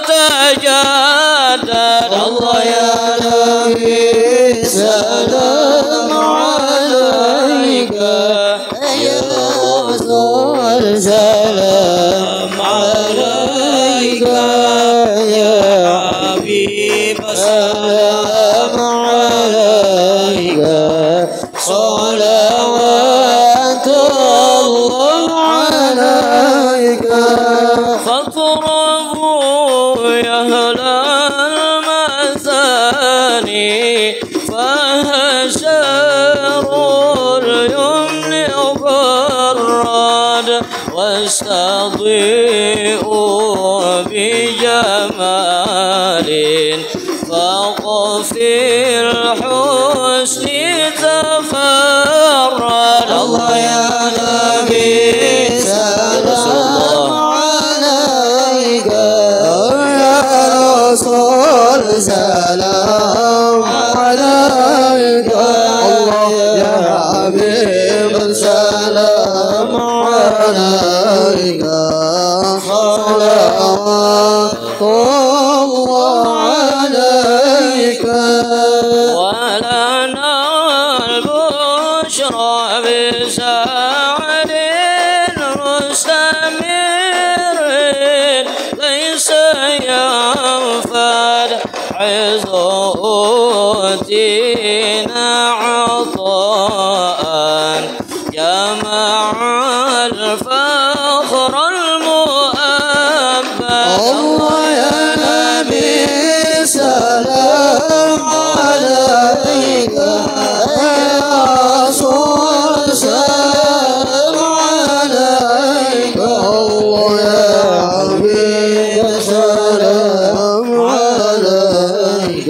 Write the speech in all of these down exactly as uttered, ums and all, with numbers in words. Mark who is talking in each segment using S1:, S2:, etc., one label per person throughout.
S1: تجدد. الله يا نبي سلام عليك يا رسول سلام عليك يا حبيب سلام عليك صلوات الله عليك. فاطربوا يا أهل المثاني فهشر اليمن براد واستضيئوا بجمال فقفي الحسن تفرد. الله يا نبي سلام عليك يا رسول سلام عليك يا حبيب سلام عليك صلوات الله عليك. ولنا البشرى بسعد مستمر ليس ينفد عزوتنا عطاء جمع الفخر المؤبد. الله يا نبي سلام عليك يا رسول سلام عليك الله يا حبيب سلام عليك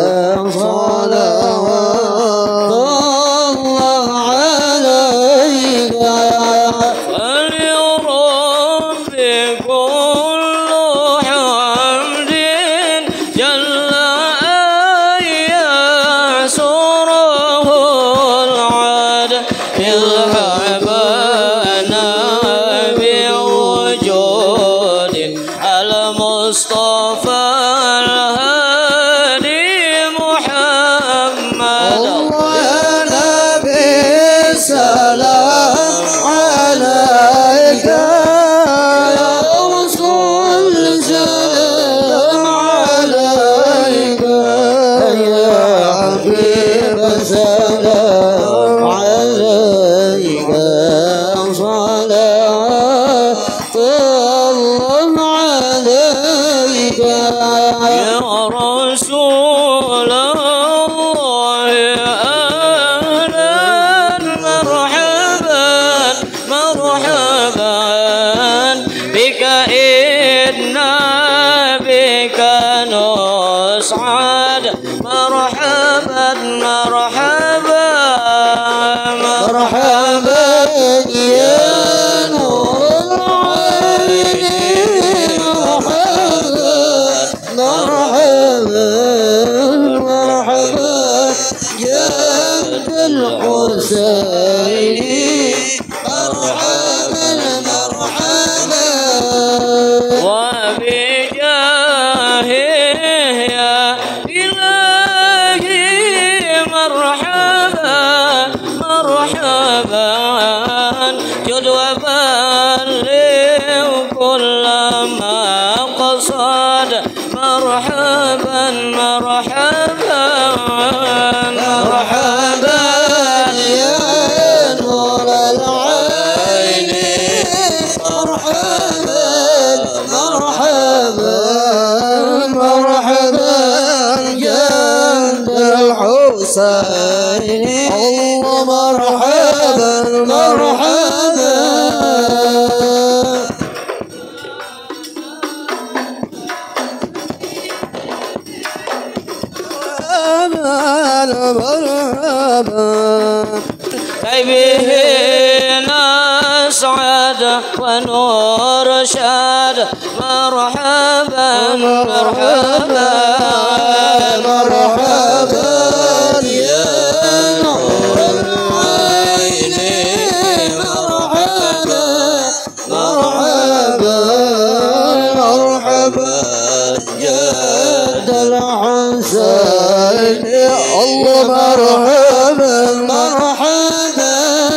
S1: صلوات الله عليك. فليرب كل حمد جل أن يسره العاد إذ حبانا بوجود المصطفى الهادي محمد. الله يا نبي سلام عليك يا رسول سلام عليك يا حبيب سلام عليك صلوات الله عليك. يا رسول الله أهلا مرحبا مرحبا بك إنا بك نسعد مرحبا مرحبا مرحبا يا نور العين مرحبا مرحبا يا ابن الحسين مرحبا مرحبا. وبجاهه يا إلهي مرحبا مرحبا جد وبلغ كل ما قصد مرحبا مرحبا مرحبا يا نور العين مرحبا مرحبا مرحبا جد الحسين الله مرحبا مرحبا. به نسعد ونور شاد مرحبا مرحبا مرحبا يا نور العين مرحبا مرحبا مرحبا جد الحسين الله مرحبا مرحبا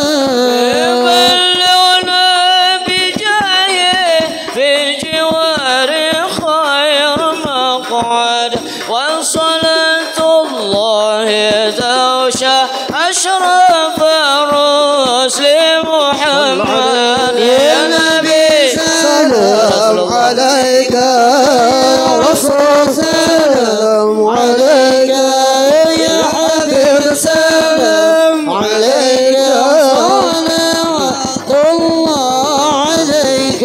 S1: بلغنا بجايه في جوار خير مقعد وصلاة الله توشى أشرف الرسل محمد يا نبي سلام عليك يا رسول سلام عليك يا حبيب سلام عليك صلوات الله عليك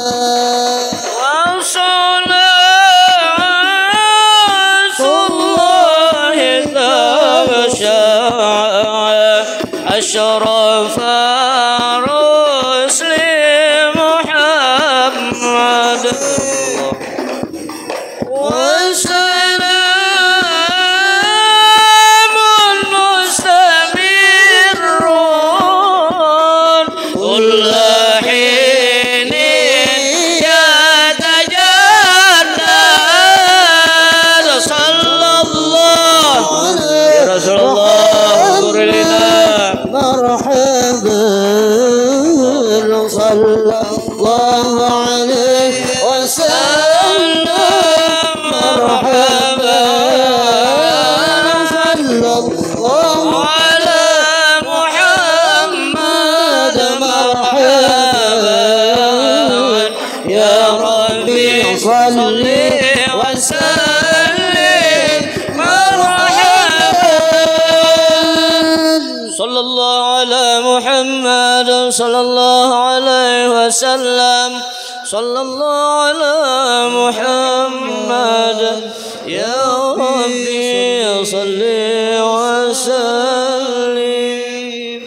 S1: وصلاة الله تغشى أشرف الرسل محمد وسلام مستمر كل حين يتجدد صلى الله يا رسول الله انظر لنا مرحبا صلى الله عليه وسلم مرحبا صلى الله على محمد مرحبا يا ربي صل وسلم مرحبا صلى الله على محمد صلى الله عليه وسلم صلى الله على محمد يا ربي صل وسلم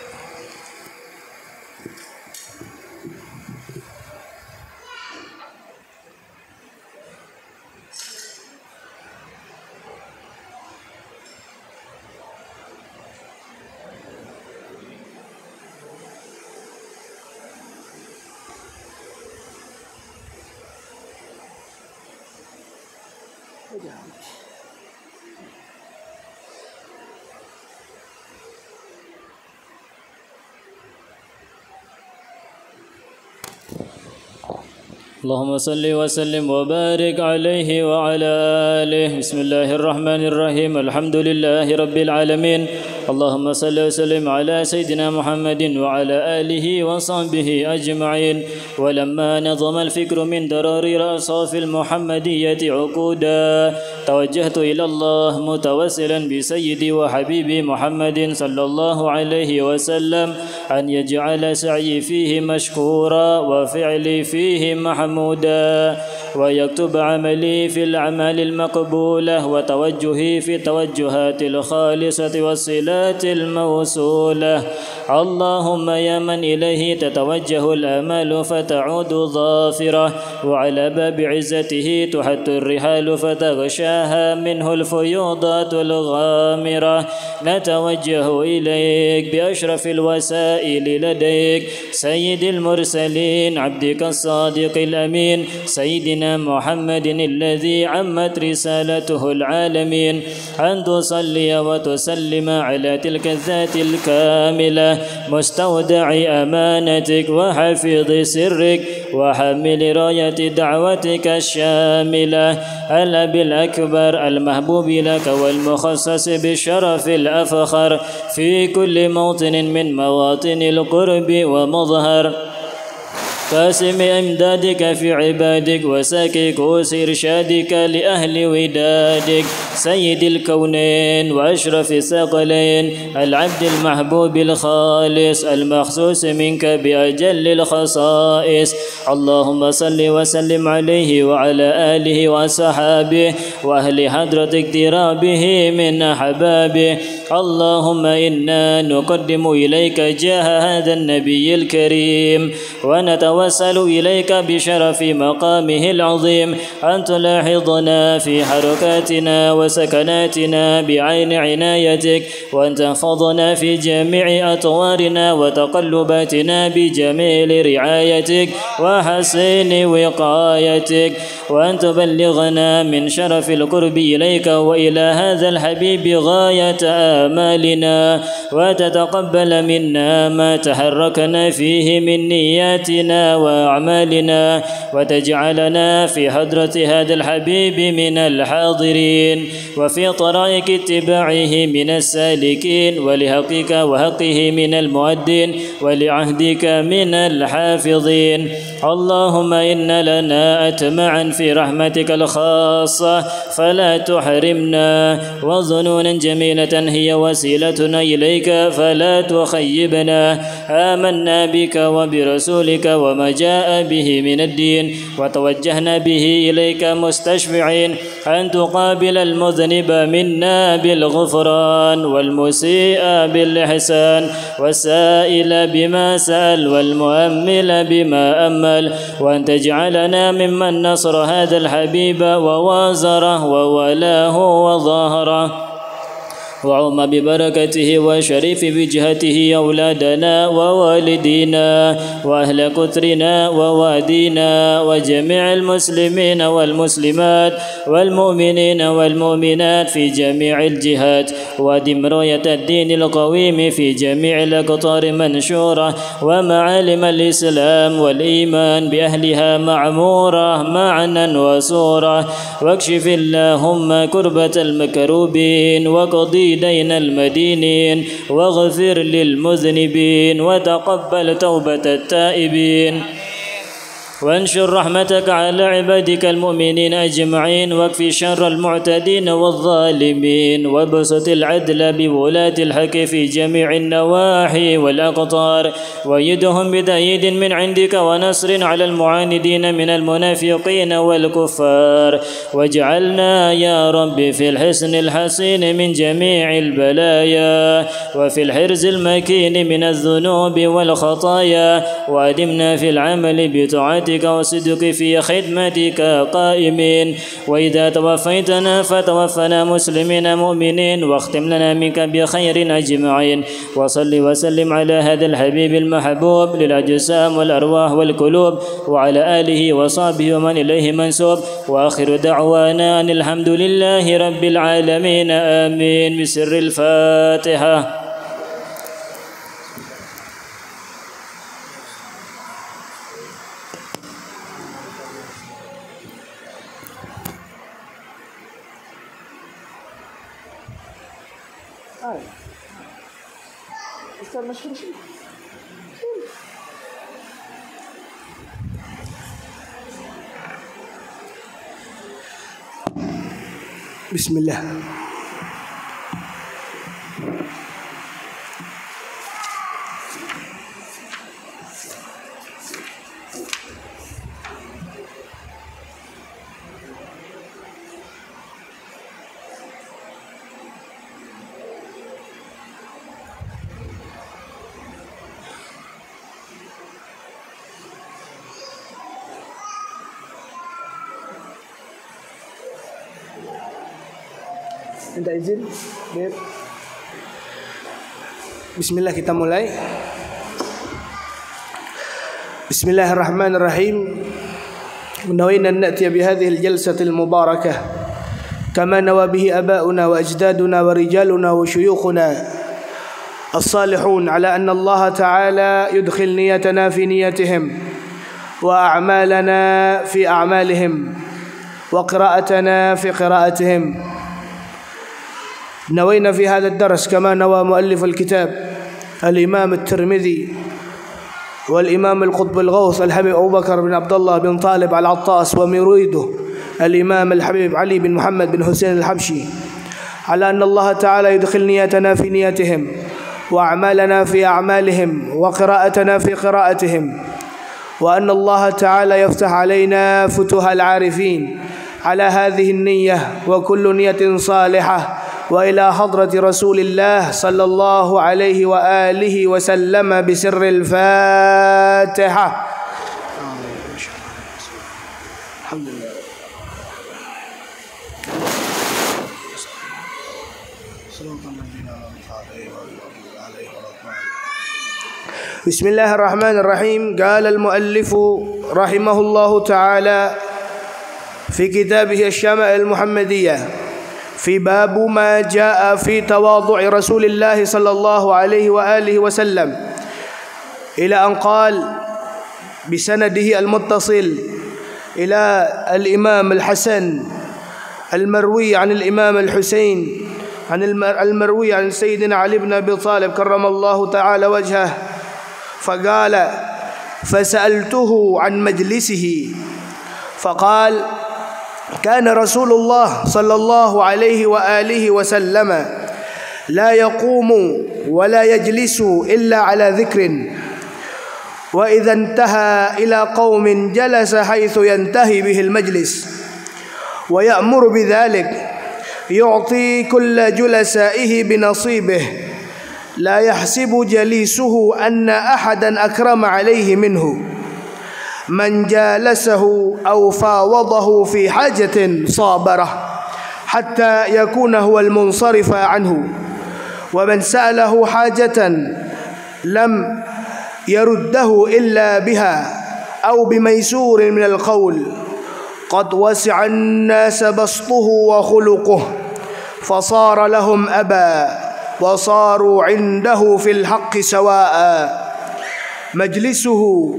S1: اللهم صل وسلم وبارك عليه وعلى آله. بسم الله الرحمن الرحيم. الحمد لله رب العالمين. اللهم صل وسلم على سيدنا محمد وعلى آله وصحبه أجمعين. ولما نظم الفكر من درارير أصاف المحمدية عقودا توجهت إلى الله متوسلا بسيدي وحبيبي محمد صلى الله عليه وسلم أن يجعل سعي فيه مشكورا وفعلي فيه محمودا ويكتب عملي في الأعمال المقبولة وتوجهي في التوجهات الخالصة والصلات الموصولة. اللهم يا من إليه تتوجه الآمال فتعود ظافرة وعلى باب عزته تحت الرحال فتغشاها منه الفيوضات الغامرة نتوجه إليك بأشرف الوسائل لديك سيد المرسلين عبدك الصادق الأمين سيدنا محمد الذي عمت رسالته العالمين أن تصلي وتسلم على تلك الذات الكاملة مستودع أمانتك وحفظ سرك وحامل راية دعوتك الشاملة الأب الأكبر المحبوب لك والمخصص بالشرف الأفخر في كل موطن من مواطن القرب ومظهر قاسم إمدادك في عبادك وساكك إرشادك لأهل ودادك سيد الكونين وأشرف الثقلين العبد المحبوب الخالص المخصوص منك بأجل الخصائص. اللهم صل وسلم عليه وعلى آله وصحابه وأهل حضرة اقترابه من أحبابه. اللهم إنا نقدم إليك جاه هذا النبي الكريم ونتوسل نتوسل إليك بشرف مقامه العظيم أن تلاحظنا في حركاتنا وسكناتنا بعين عنايتك، وأن تحفظنا في جميع أطوارنا وتقلباتنا بجميل رعايتك وحسين وقايتك، وأن تبلغنا من شرف القرب إليك وإلى هذا الحبيب غاية آمالنا، وتتقبل منا ما تحركنا فيه من نياتنا وأعمالنا، وتجعلنا في حضرة هذا الحبيب من الحاضرين، وفي طرائق اتباعه من السالكين، ولحقك وحقه من المؤدين، ولعهدك من الحافظين. اللهم إن لنا أتمعا في رحمتك الخاصة فلا تحرمنا، وظنونا جميلة هي وسيلتنا إليك فلا تخيبنا. آمنا بك وبرسولك وما جاء به من الدين، وتوجهنا به إليك مستشفعين أن تقابل المذنب منا بالغفران، والمسيء بالإحسان، والسائل بما سأل، والمؤمل بما أمل، وأن تجعلنا ممن نصر هذا الحبيب ووازره وولاه وظاهره، وعم ببركته وشريف وجهته أولادنا ووالدينا وأهل كثرنا ووادينا وجميع المسلمين والمسلمات والمؤمنين والمؤمنات في جميع الجهات، وادم راية الدين القويم في جميع الأقطار منشورة، ومعالم الإسلام والإيمان بأهلها معمورة معنا وصورة، واكشف اللهم كربة المكروبين، وقضي دين المدينين، واغفر للمذنبين، وتقبل توبة التائبين، وانشر رحمتك على عبادك المؤمنين أجمعين، واكفي شر المعتدين والظالمين، وابسط العدل بولاة الحق في جميع النواحي والأقطار، ويدهم بتأييد من عندك ونصر على المعاندين من المنافقين والكفار، واجعلنا يا رب في الحسن الحسين من جميع البلايا، وفي الحرز المكين من الذنوب والخطايا، وأدمنا في العمل بطاعتك وصدق في خدمتك قائمين، وإذا توفيتنا فتوفنا مسلمين مؤمنين، واختم لنا منك بخير أجمعين. وصل وسلم على هذا الحبيب المحبوب للأجسام والأرواح والقلوب، وعلى آله وصحبه ومن إليه منسوب، وآخر دعوانا أن الحمد لله رب العالمين. آمين. بسر الفاتحة.
S2: بسم الله. Minta izin, Beb. Bismillah, kita mulai. Bismillahirrahmanirrahim. نوينا أن نأتي بهذه الجلسة المباركة كما نوى به آباؤنا وأجدادنا ورجالنا وشيوخنا الصالحون، على أن الله تعالى يدخل نيتنا في نيتهم، وأعمالنا في أعمالهم، وقراءتنا في قراءتهم. نوينا في هذا الدرس كما نوى مؤلف الكتاب الإمام الترمذي والإمام القطب الغوث الحبيب أبو بكر بن عبد الله بن طالب العطاس، ومريده الإمام الحبيب علي بن محمد بن حسين الحبشي، على أن الله تعالى يدخل نيتنا في نيتهم، وأعمالنا في أعمالهم، وقراءتنا في قراءتهم، وأن الله تعالى يفتح علينا فتوح العارفين على هذه النية وكل نية صالحة، وإلى حضرة رسول الله صلى الله عليه وآله وسلم بسر الفاتحة. Alhamdulillah. بسم الله الرحمن الرحيم. قال المؤلف رحمه الله تعالى في كتابه الشمائل المحمدية في باب ما جاء في تواضع رسول الله صلى الله عليه وآله وسلم إلى أن قال بسنده المتصل إلى الإمام الحسن المروي عن الإمام الحسين عن المروي عن سيدنا علي بن أبي طالب كرم الله تعالى وجهه فقال فسألته عن مجلسه فقال كان رسول الله صلى الله عليه وآله وسلم لا يقوم ولا يجلس إلا على ذكر وإذا انتهى إلى قوم جلس حيث ينتهي به المجلس ويأمر بذلك يعطي كل جلسائه بنصيبه لا يحسب جليسه أن أحدا أكرم عليه منه من جالسه أو فاوضه في حاجة صابره حتى يكون هو المنصرف عنه ومن سأله حاجة لم يرده إلا بها أو بميسور من القول قد وسع الناس بسطه وخلقه فصار لهم أبا وصاروا عنده في الحق سواء مجلسه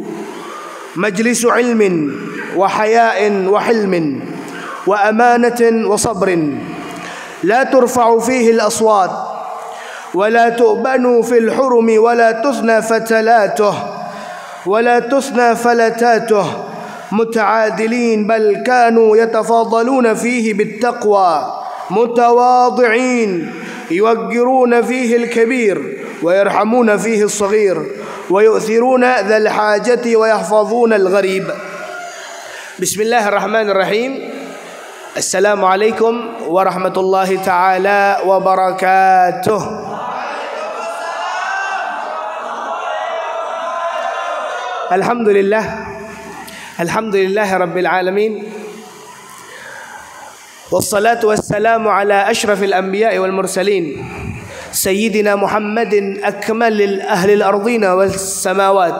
S2: مجلس علم وحياء وحلم وأمانة وصبر لا ترفع فيه الأصوات ولا تؤبن في الحرم ولا تثنى فتلاته ولا تثنى فلتاته متعادلين بل كانوا يتفاضلون فيه بالتقوى متواضعين يوقرون فيه الكبير ويرحمون فيه الصغير ويؤثرون ذا الحاجة ويحفظون الغريب. بسم الله الرحمن الرحيم. السلام عليكم ورحمة الله تعالى وبركاته. الحمد لله الحمد لله رب العالمين والصلاة والسلام على أشرف الأنبياء والمرسلين سيدنا محمد أكمل أهل الأرضين والسماوات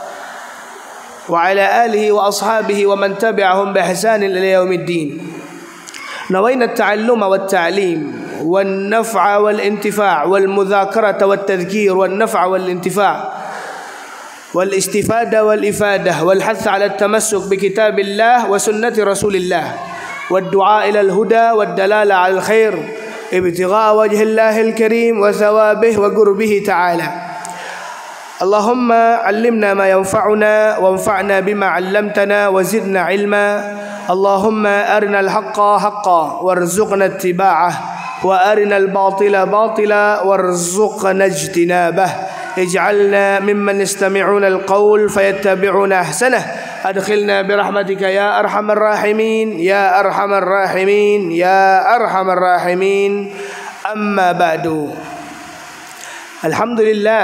S2: وعلى آله وأصحابه ومن تبعهم بإحسان إلى يوم الدين. نوينا التعلم والتعليم والنفع والانتفاع والمذاكرة والتذكير والنفع والانتفاع والاستفادة والإفادة والحث على التمسك بكتاب الله وسنة رسول الله والدعاء إلى الهدى والدلالة على الخير ابتغاء وجه الله الكريم وثوابه وقربه تعالى. اللهم علمنا ما ينفعنا وانفعنا بما علمتنا وزدنا علما. اللهم أرنا الحق حقا وارزقنا اتباعه وأرنا الباطل باطلا وارزقنا اجتنابه. اجعلنا ممن يستمعون القول فيتبعون أحسنه. أدخلنا برحمتك يا أرحم الراحمين يا أرحم الراحمين يا أرحم الراحمين. أما بعد. الحمد لله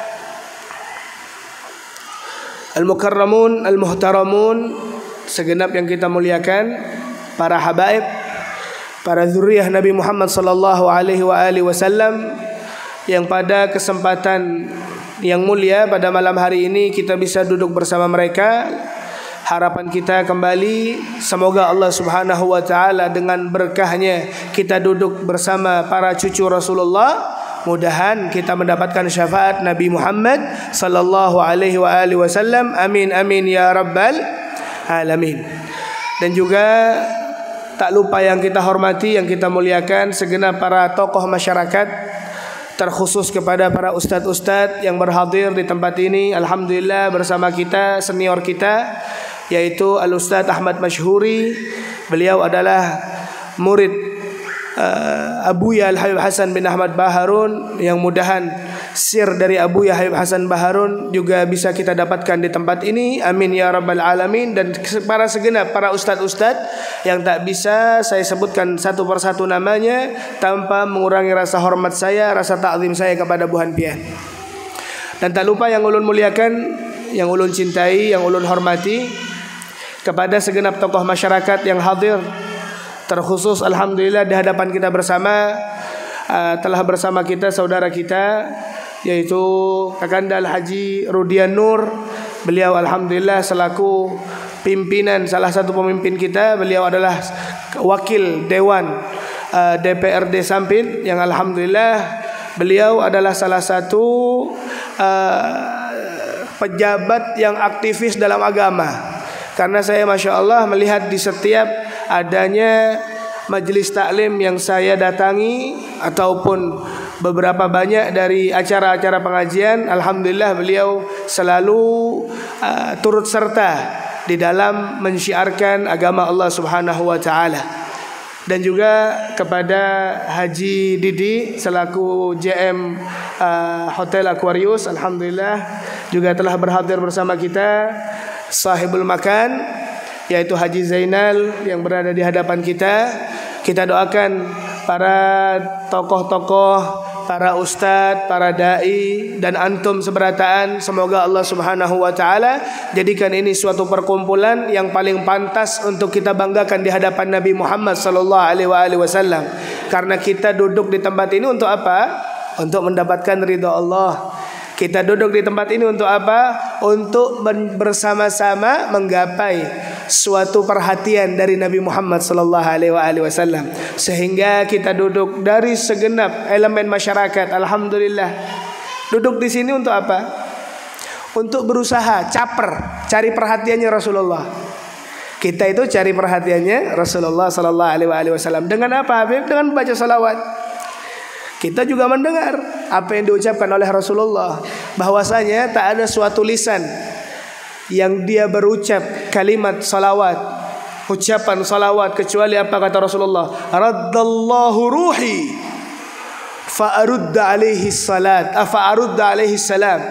S2: Al-Mukarramun, Al-Muhtaramun, segenap yang kita muliakan, para habaib, para zuriyah Nabi Muhammad sallallahu alaihi wa alihi wasallam, yang pada kesempatan yang mulia pada malam hari ini kita bisa duduk bersama mereka. Harapan kita kembali semoga Allah Subhanahu wa taala dengan berkahnya kita duduk bersama para cucu Rasulullah. Mudahan kita mendapatkan syafaat Nabi Muhammad sallallahu alaihi wa alihi wasallam. Amin amin ya rabbal alamin. Dan juga tak lupa yang kita hormati, yang kita muliakan segenap para tokoh masyarakat, terkhusus kepada para ustadz-ustadz yang berhadir di tempat ini. Alhamdulillah bersama kita senior kita yaitu Al-Ustadz Ahmad Masyhuri. Beliau adalah murid Uh, Abuya Al-Habib Hasan bin Ahmad Baharun, yang mudahan sir dari Abuya Habib Hasan Baharun juga bisa kita dapatkan di tempat ini. Amin ya rabbal alamin. Dan para segenap para ustadz-ustadz yang tak bisa saya sebutkan satu persatu namanya tanpa mengurangi rasa hormat saya, rasa ta'zim saya kepada Buhan Pian. Dan tak lupa yang ulun muliakan, yang ulun cintai, yang ulun hormati, kepada segenap tokoh masyarakat yang hadir, terkhusus alhamdulillah di hadapan kita bersama uh, telah bersama kita saudara kita yaitu Kakanda Al-Haji Rudian Nur. Beliau alhamdulillah selaku pimpinan, salah satu pemimpin kita. Beliau adalah wakil dewan uh, D P R D Sampit yang alhamdulillah beliau adalah salah satu uh, pejabat yang aktivis dalam agama. Karena saya masya Allah melihat di setiap adanya majelis taklim yang saya datangi ataupun beberapa banyak dari acara-acara pengajian, alhamdulillah beliau selalu uh, turut serta di dalam mensyiarkan agama Allah Subhanahu wa taala. Dan juga kepada Haji Didi selaku J M uh, Hotel Aquarius, alhamdulillah juga telah berhadir bersama kita. Sahibul makan yaitu Haji Zainal yang berada di hadapan kita. Kita doakan para tokoh-tokoh, para ustadz, para dai dan antum seberataan, semoga Allah Subhanahu wa taala jadikan ini suatu perkumpulan yang paling pantas untuk kita banggakan di hadapan Nabi Muhammad sallallahu alaihi wasallam. Karena kita duduk di tempat ini untuk apa? Untuk mendapatkan ridha Allah. Kita duduk di tempat ini untuk apa? Untuk bersama-sama menggapai suatu perhatian dari Nabi Muhammad sallallahu alaihi wasallam. Sehingga kita duduk dari segenap elemen masyarakat. Alhamdulillah. Duduk di sini untuk apa? Untuk berusaha caper, cari perhatiannya Rasulullah. Kita itu cari perhatiannya Rasulullah sallallahu alaihi wasallam. Dengan apa, Habib? Dengan baca salawat. Kita juga mendengar apa yang diucapkan oleh Rasulullah, bahwasanya tak ada suatu lisan yang dia berucap kalimat salawat, ucapan salawat, kecuali apa kata Rasulullah, raddallahu ruhi fa arudda alaihi salat afa arudda alaihi salam,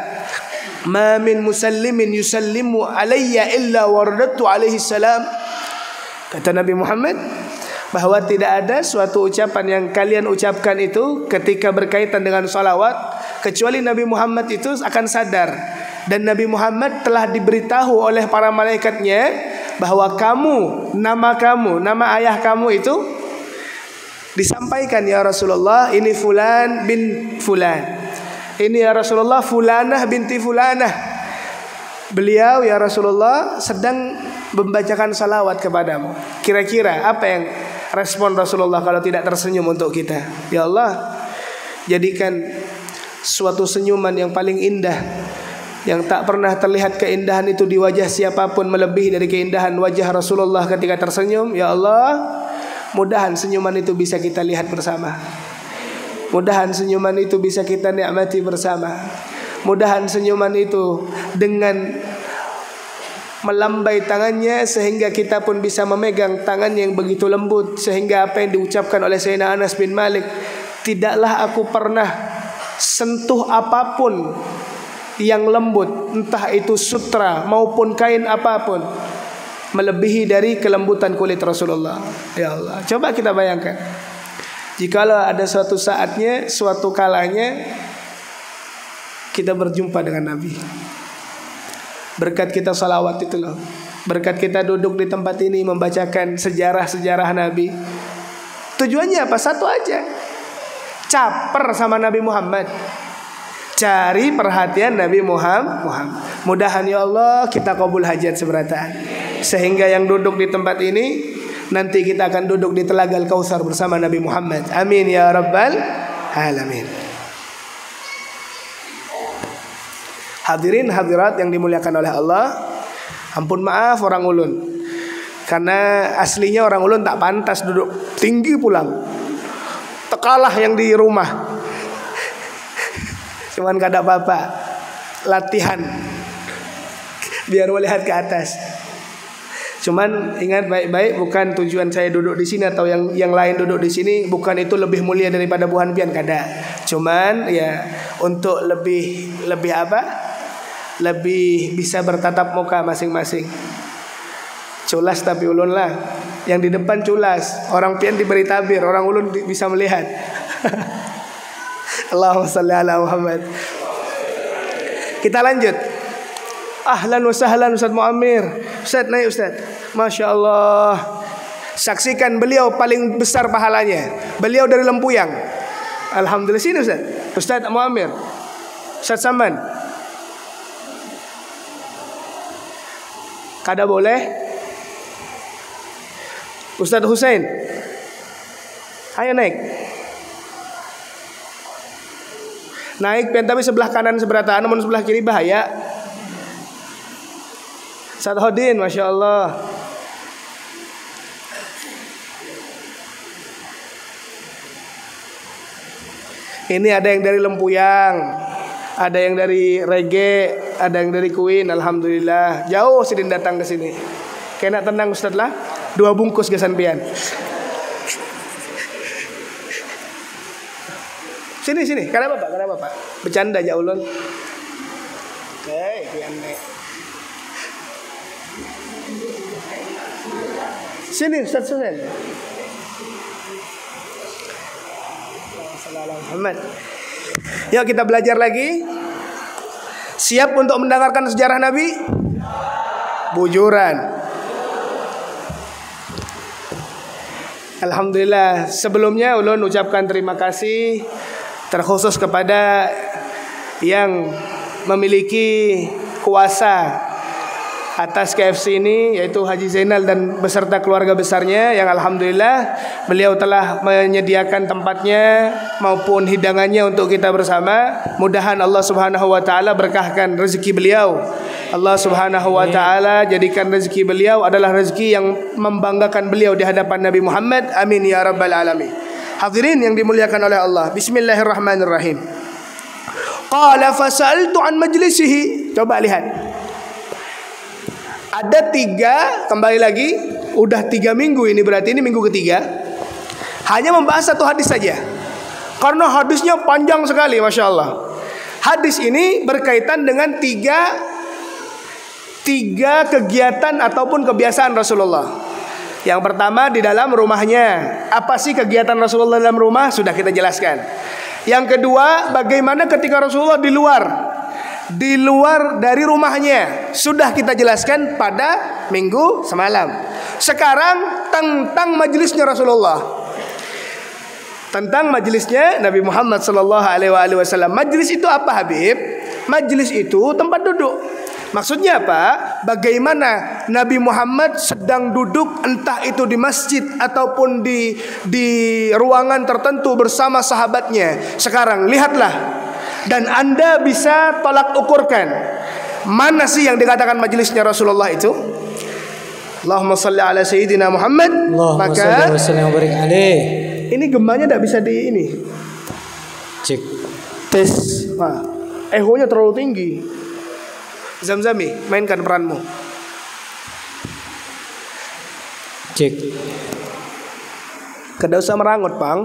S2: ma min musallimin yusallimu alayya illa waradtu alaihi salam. Kata Nabi Muhammad bahwa tidak ada suatu ucapan yang kalian ucapkan itu ketika berkaitan dengan salawat, kecuali Nabi Muhammad itu akan sadar. Dan Nabi Muhammad telah diberitahu oleh para malaikatnya bahwa kamu, nama kamu, nama ayah kamu itu disampaikan, ya Rasulullah, ini fulan bin fulan, ini ya Rasulullah fulanah binti fulanah. Beliau ya Rasulullah sedang membacakan salawat kepadamu. Kira-kira apa yang respon Rasulullah kalau tidak tersenyum untuk kita? Ya Allah, jadikan suatu senyuman yang paling indah, yang tak pernah terlihat keindahan itu di wajah siapapun melebihi dari keindahan wajah Rasulullah ketika tersenyum. Ya Allah, mudahan senyuman itu bisa kita lihat bersama. Mudahan senyuman itu bisa kita nikmati bersama. Mudahan senyuman itu dengan melambai tangannya sehingga kita pun bisa memegang tangan yang begitu lembut, sehingga apa yang diucapkan oleh Sayyidina Anas bin Malik, tidaklah aku pernah sentuh apapun yang lembut, entah itu sutra maupun kain apapun, melebihi dari kelembutan kulit Rasulullah. Ya Allah, coba kita bayangkan, jikalau ada suatu saatnya, suatu kalanya kita berjumpa dengan Nabi, berkat kita salawat itu loh, berkat kita duduk di tempat ini membacakan sejarah-sejarah Nabi. Tujuannya apa? Satu aja, caper sama Nabi Muhammad, cari perhatian Nabi Muhammad. Mudahan ya Allah kita kabul hajat seberataan, sehingga yang duduk di tempat ini nanti kita akan duduk di Telaga Al-Kautsar bersama Nabi Muhammad. Amin ya rabbal alamin. Hadirin hadirat yang dimuliakan oleh Allah, ampun maaf orang ulun, karena aslinya orang ulun tak pantas duduk tinggi pulang, tekalah yang di rumah. Cuman gak ada apa-apa, latihan biar melihat ke atas. Cuman ingat baik-baik, bukan tujuan saya duduk di sini atau yang yang lain duduk di sini, bukan itu lebih mulia daripada buhan pian, kada. Cuman ya untuk lebih lebih apa? Lebih bisa bertatap muka masing-masing. Culas tapi ulun lah, yang di depan culas, orang pian diberi tabir, orang ulun bisa melihat. Allahumma shalli ala Muhammad. Kita lanjut. Ahlan wa sahlan Ustaz Muammir. Ustaz naik Ustaz. Masya Allah. Saksikan beliau paling besar pahalanya. Beliau dari Lempuyang. Alhamdulillah. Sini Ustaz. Ustaz Muamir, Ustaz Saman. Kada boleh. Ustaz Husain, ayo naik. Naik pen tapi sebelah kanan seberataan, namun sebelah kiri bahaya. Ustaz Hodin, Masya Allah. Ini ada yang dari Lempuyang, ada yang dari reggae, ada yang dari Queen. Alhamdulillah. Jauh sidin datang ke sini. Kena tenang Ustaz lah. Dua bungkus gesan pian. Sini sini. Kenapa Pak? Kenapa Pak? Bercanda aja ulun. Oke, pian nek. Sini Ustaz Sunan. Muhammad. Yuk kita belajar lagi. Siap untuk mendengarkan sejarah Nabi? Bujuran. Alhamdulillah. Sebelumnya ulun ucapkan terima kasih terkhusus kepada yang memiliki kuasa atas K F C ini, yaitu Haji Zainal dan beserta keluarga besarnya, yang alhamdulillah beliau telah menyediakan tempatnya maupun hidangannya untuk kita bersama. Mudahan Allah Subhanahu wa taala berkahkan rezeki beliau. Allah Subhanahu wa taala jadikan rezeki beliau adalah rezeki yang membanggakan beliau di hadapan Nabi Muhammad. Amin ya rabbal alamin. Hadirin yang dimuliakan oleh Allah. Bismillahirrahmanirrahim. Qala fasaltu an majlisihi. Coba lihat. Ada tiga, kembali lagi, udah tiga minggu ini, berarti ini minggu ketiga. Hanya membahas satu hadis saja, karena hadisnya panjang sekali, Masya Allah. Hadis ini berkaitan dengan tiga Tiga kegiatan ataupun kebiasaan Rasulullah. Yang pertama di dalam rumahnya. Apa sih kegiatan Rasulullah dalam rumah? Sudah kita jelaskan. Yang kedua, bagaimana ketika Rasulullah di luar Di luar dari rumahnya, sudah kita jelaskan pada minggu semalam. Sekarang tentang majelisnya Rasulullah, tentang majelisnya Nabi Muhammad sallallahu alaihi wasallam. Majelis itu apa Habib? Majelis itu tempat duduk. Maksudnya apa? Bagaimana Nabi Muhammad sedang duduk, entah itu di masjid ataupun di di ruangan tertentu bersama sahabatnya. Sekarang lihatlah, dan Anda bisa tolak ukurkan mana sih yang dikatakan majelisnya Rasulullah itu. Allahumma salli ala sayyidina Muhammad. Maka ini gembanya tidak bisa di ini.
S1: Cek.
S2: Tes. Nah, ehonya terlalu tinggi. Zamzami, mainkan peranmu.
S1: Cek.
S2: Kada usah merangut, Bang.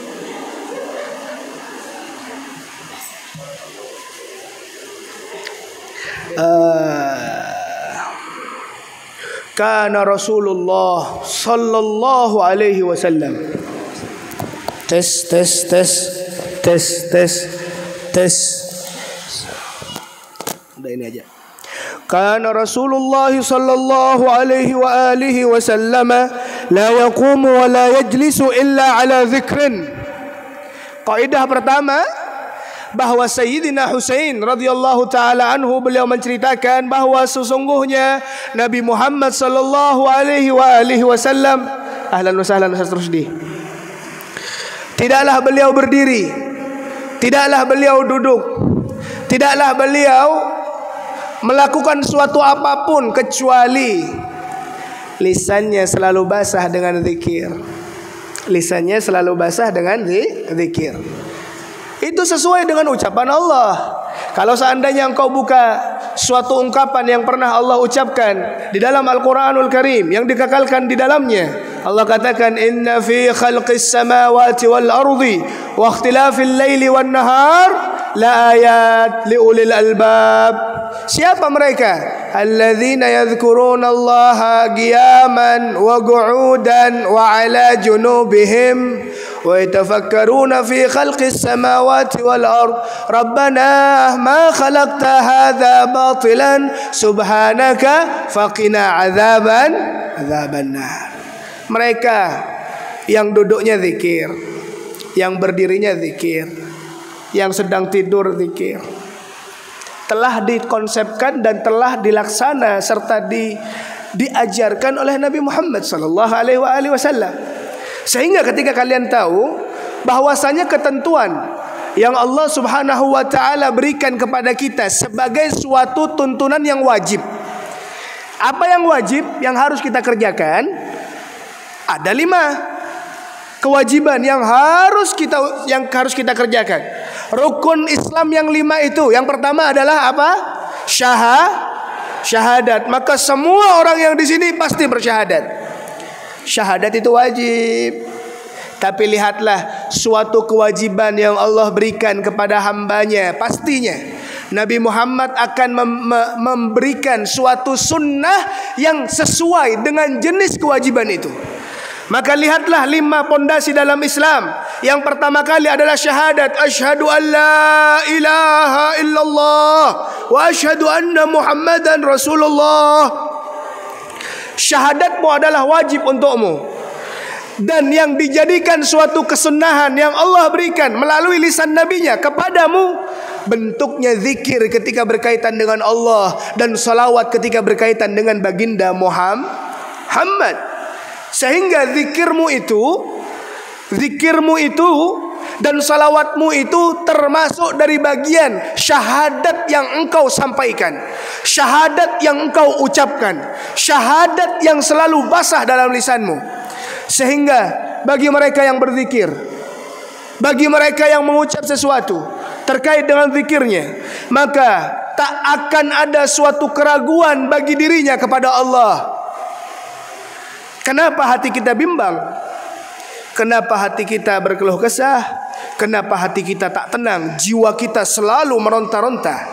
S2: Uh, Kana Rasulullah sallallahu alaihi wasallam. Tes tes tes tes tes tes. Udah ini aja. Kana Rasulullah sallallahu alaihi wa alihi wasallam la yaqumu wa la yajlisu illa ala dzikrin. Kaidah pertama, bahwa Sayyidina Husain radhiyallahu taala anhu, beliau menceritakan bahwa sesungguhnya Nabi Muhammad sallallahu alaihi wa alihi wasallam, ahlan wa sahlan Ustaz Rusdi, tidaklah beliau berdiri, tidaklah beliau duduk, tidaklah beliau melakukan suatu apapun kecuali lisannya selalu basah dengan zikir. Lisannya selalu basah dengan zikir. Itu sesuai dengan ucapan Allah. Kalau seandainya engkau buka suatu ungkapan yang pernah Allah ucapkan di dalam Al-Quranul Karim, yang dikekalkan di dalamnya, Allah katakan, inna fi khalqis samawati wal ardi wa ikhtilafil laili wan nahar la ayat liulil albab. Siapa mereka? Alladzina yadhkuruna Allaha qiyaman wa qu'udan wa ala junubihim wa yatafakkaruna fi khalqis samawati wal ard rabbana ma khalaqta hadza batilan subhanaka faqina adzaban adzaban nar. Mereka yang duduknya zikir, yang berdirinya zikir, yang sedang tidur zikir, telah dikonsepkan dan telah dilaksana serta di, diajarkan oleh Nabi Muhammad sallallahu alaihi wasallam. Sehingga ketika kalian tahu bahwasanya ketentuan yang Allah Subhanahu wa taala berikan kepada kita sebagai suatu tuntunan yang wajib. Apa yang wajib yang harus kita kerjakan? Ada lima kewajiban yang harus kita yang harus kita kerjakan. Rukun Islam yang lima itu, yang pertama adalah apa? Syahad, syahadat. Maka semua orang yang di sini pasti bersyahadat. Syahadat itu wajib. Tapi lihatlah suatu kewajiban yang Allah berikan kepada hambanya. Pastinya Nabi Muhammad akan mem- mem- memberikan suatu sunnah yang sesuai dengan jenis kewajiban itu. Maka lihatlah lima pondasi dalam Islam. Yang pertama kali adalah syahadat, asyhadu an la ilaha illallah wa asyhadu anna Muhammadan Rasulullah. Syahadatmu adalah wajib untukmu, dan yang dijadikan suatu kesunahan yang Allah berikan melalui lisan nabinya kepadamu, bentuknya zikir ketika berkaitan dengan Allah dan salawat ketika berkaitan dengan baginda Muhammad. Sehingga zikirmu itu Zikirmu itu dan salawatmu itu termasuk dari bagian syahadat yang engkau sampaikan, syahadat yang engkau ucapkan, syahadat yang selalu basah dalam lisanmu. Sehingga bagi mereka yang berzikir, bagi mereka yang mengucap sesuatu terkait dengan zikirnya, maka tak akan ada suatu keraguan bagi dirinya kepada Allah. Kenapa hati kita bimbang? Kenapa hati kita berkeluh kesah? Kenapa hati kita tak tenang? Jiwa kita selalu meronta-ronta.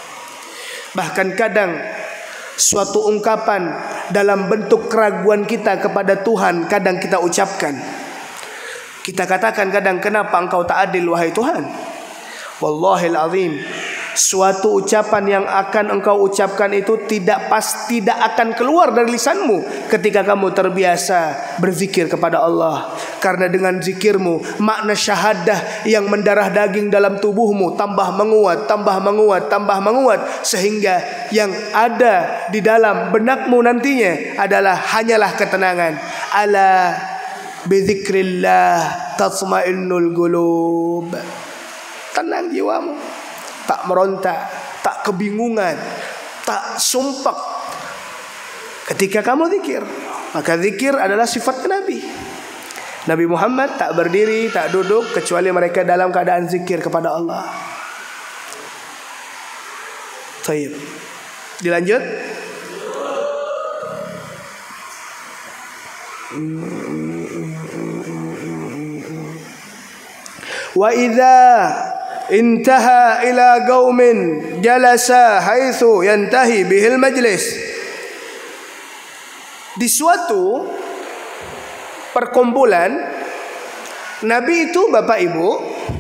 S2: Bahkan kadang suatu ungkapan dalam bentuk keraguan kita kepada Tuhan kadang kita ucapkan. Kita katakan kadang, kenapa engkau tak adil wahai Tuhan? Wallahil azim, suatu ucapan yang akan engkau ucapkan itu tidak pas, tidak akan keluar dari lisanmu ketika kamu terbiasa berzikir kepada Allah. Karena dengan zikirmu, makna syahadah yang mendarah daging dalam tubuhmu tambah menguat, tambah menguat, tambah menguat, sehingga yang ada di dalam benakmu nantinya adalah hanyalah ketenangan. Ala bizikrillah tatma'innul qulub. Tenang jiwamu, tak meronta, tak kebingungan, tak sumpah ketika kamu zikir. Maka zikir adalah sifat Nabi. Nabi Muhammad tak berdiri, tak duduk kecuali mereka dalam keadaan zikir kepada Allah. Baik. Dilanjut. Wa idza intaha ila qaumin jalasa haitsu yantahi bihil majlis. Di suatu perkumpulan, Nabi itu Bapak Ibu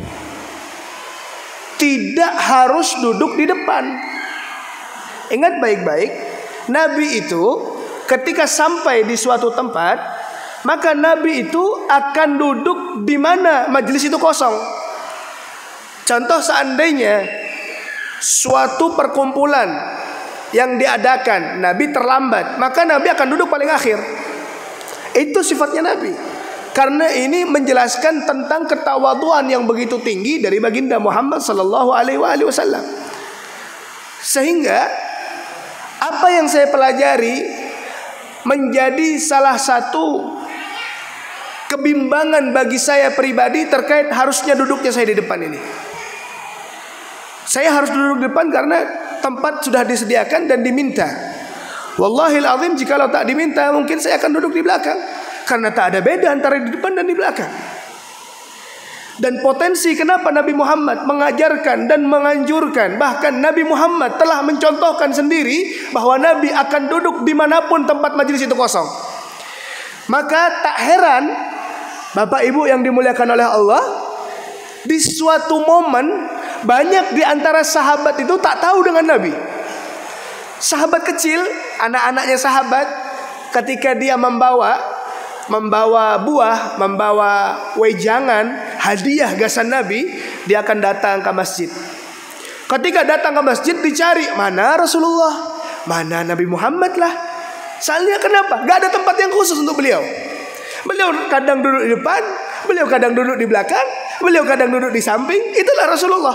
S2: tidak harus duduk di depan. Ingat baik-baik, Nabi itu ketika sampai di suatu tempat, maka Nabi itu akan duduk di mana majelis itu kosong. Contoh, seandainya suatu perkumpulan yang diadakan, Nabi terlambat, maka Nabi akan duduk paling akhir. Itu sifatnya Nabi. Karena ini menjelaskan tentang ketawaduan yang begitu tinggi dari baginda Muhammad sallallahu alaihi wasallam. Sehingga apa yang saya pelajari menjadi salah satu kebimbangan bagi saya pribadi terkait harusnya duduknya saya di depan ini. Saya harus duduk di depan karena tempat sudah disediakan dan diminta. Wallahil azim, jikalau tak diminta mungkin saya akan duduk di belakang, karena tak ada beda antara di depan dan di belakang. Dan potensi kenapa Nabi Muhammad mengajarkan dan menganjurkan, bahkan Nabi Muhammad telah mencontohkan sendiri bahwa Nabi akan duduk dimanapun tempat majelis itu kosong. Maka tak heran Bapak Ibu yang dimuliakan oleh Allah, di suatu momen banyak di antara sahabat itu tak tahu dengan Nabi. Sahabat kecil, anak-anaknya sahabat, ketika dia membawa membawa buah, membawa wejangan, hadiah gasan Nabi, dia akan datang ke masjid. Ketika datang ke masjid dicari, mana Rasulullah, mana Nabi Muhammad lah. Soalnya kenapa? Gak ada tempat yang khusus untuk beliau. Beliau kadang duduk di depan, beliau kadang duduk di belakang, beliau kadang duduk di samping. Itulah Rasulullah.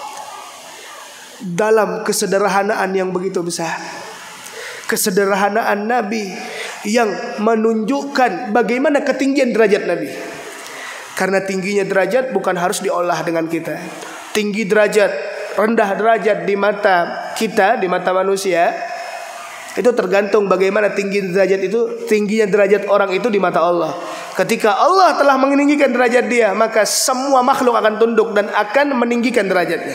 S2: Dalam kesederhanaan yang begitu besar, kesederhanaan Nabi yang menunjukkan bagaimana ketinggian derajat Nabi. Karena tingginya derajat bukan harus diolah dengan kita. Tinggi derajat, rendah derajat di mata kita, di mata manusia, itu tergantung bagaimana tinggi derajat itu, tingginya derajat orang itu di mata Allah. Ketika Allah telah meninggikan derajat dia, maka semua makhluk akan tunduk dan akan meninggikan derajatnya.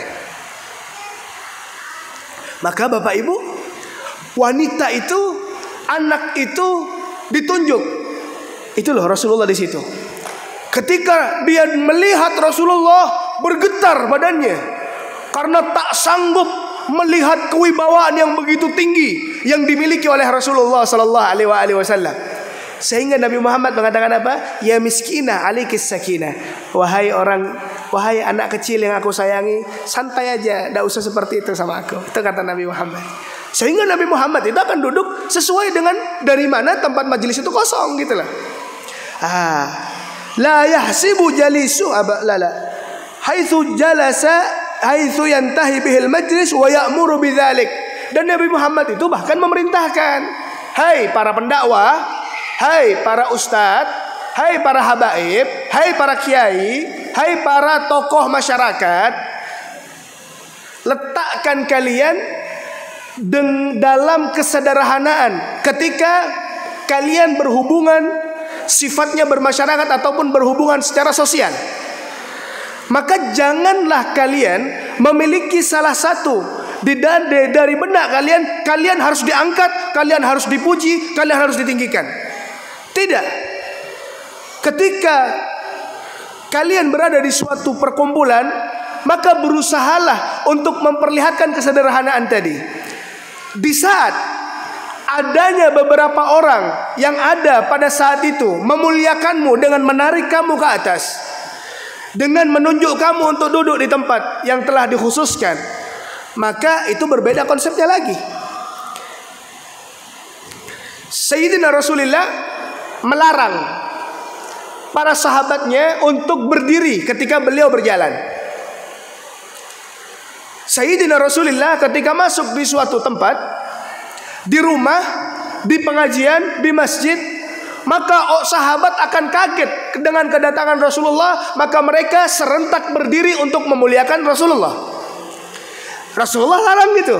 S2: Maka Bapak Ibu, wanita itu, anak itu ditunjuk. Itu loh Rasulullah di situ. Ketika dia melihat Rasulullah, bergetar badannya karena tak sanggup melihat kewibawaan yang begitu tinggi yang dimiliki oleh Rasulullah sallallahu alaihi wasallam. Sehingga Nabi Muhammad mengatakan apa? Ya miskinah alaikis sakinah. Wahai orang, wahai anak kecil yang aku sayangi, santai aja, tidak usah seperti itu sama aku. Itu kata Nabi Muhammad. Sehingga Nabi Muhammad itu akan duduk sesuai dengan dari mana tempat majelis itu kosong gitu lah. Ah, la yahsibu jalisu aba la la. Haitsu jalasa haitsu yantahi bihil majlis wa ya'muru bidzalik. Dan Nabi Muhammad itu bahkan memerintahkan, hai para pendakwah, hai para ustadz, hai para habaib, hai para kiai, hai para tokoh masyarakat, letakkan kalian dalam kesederhanaan ketika kalian berhubungan sifatnya bermasyarakat ataupun berhubungan secara sosial. Maka janganlah kalian memiliki salah satu di dari benak kalian, kalian harus diangkat, kalian harus dipuji, kalian harus ditinggikan. Tidak. Ketika kalian berada di suatu perkumpulan, maka berusahalah untuk memperlihatkan kesederhanaan tadi. Di saat adanya beberapa orang yang ada pada saat itu memuliakanmu dengan menarik kamu ke atas, dengan menunjuk kamu untuk duduk di tempat yang telah dikhususkan, maka itu berbeda konsepnya lagi. Sayyidina Rasulullah melarang para sahabatnya untuk berdiri ketika beliau berjalan. Sayyidina Rasulullah ketika masuk di suatu tempat, di rumah, di pengajian, di masjid, maka sahabat akan kaget dengan kedatangan Rasulullah, maka mereka serentak berdiri untuk memuliakan Rasulullah. Rasulullah larang gitu.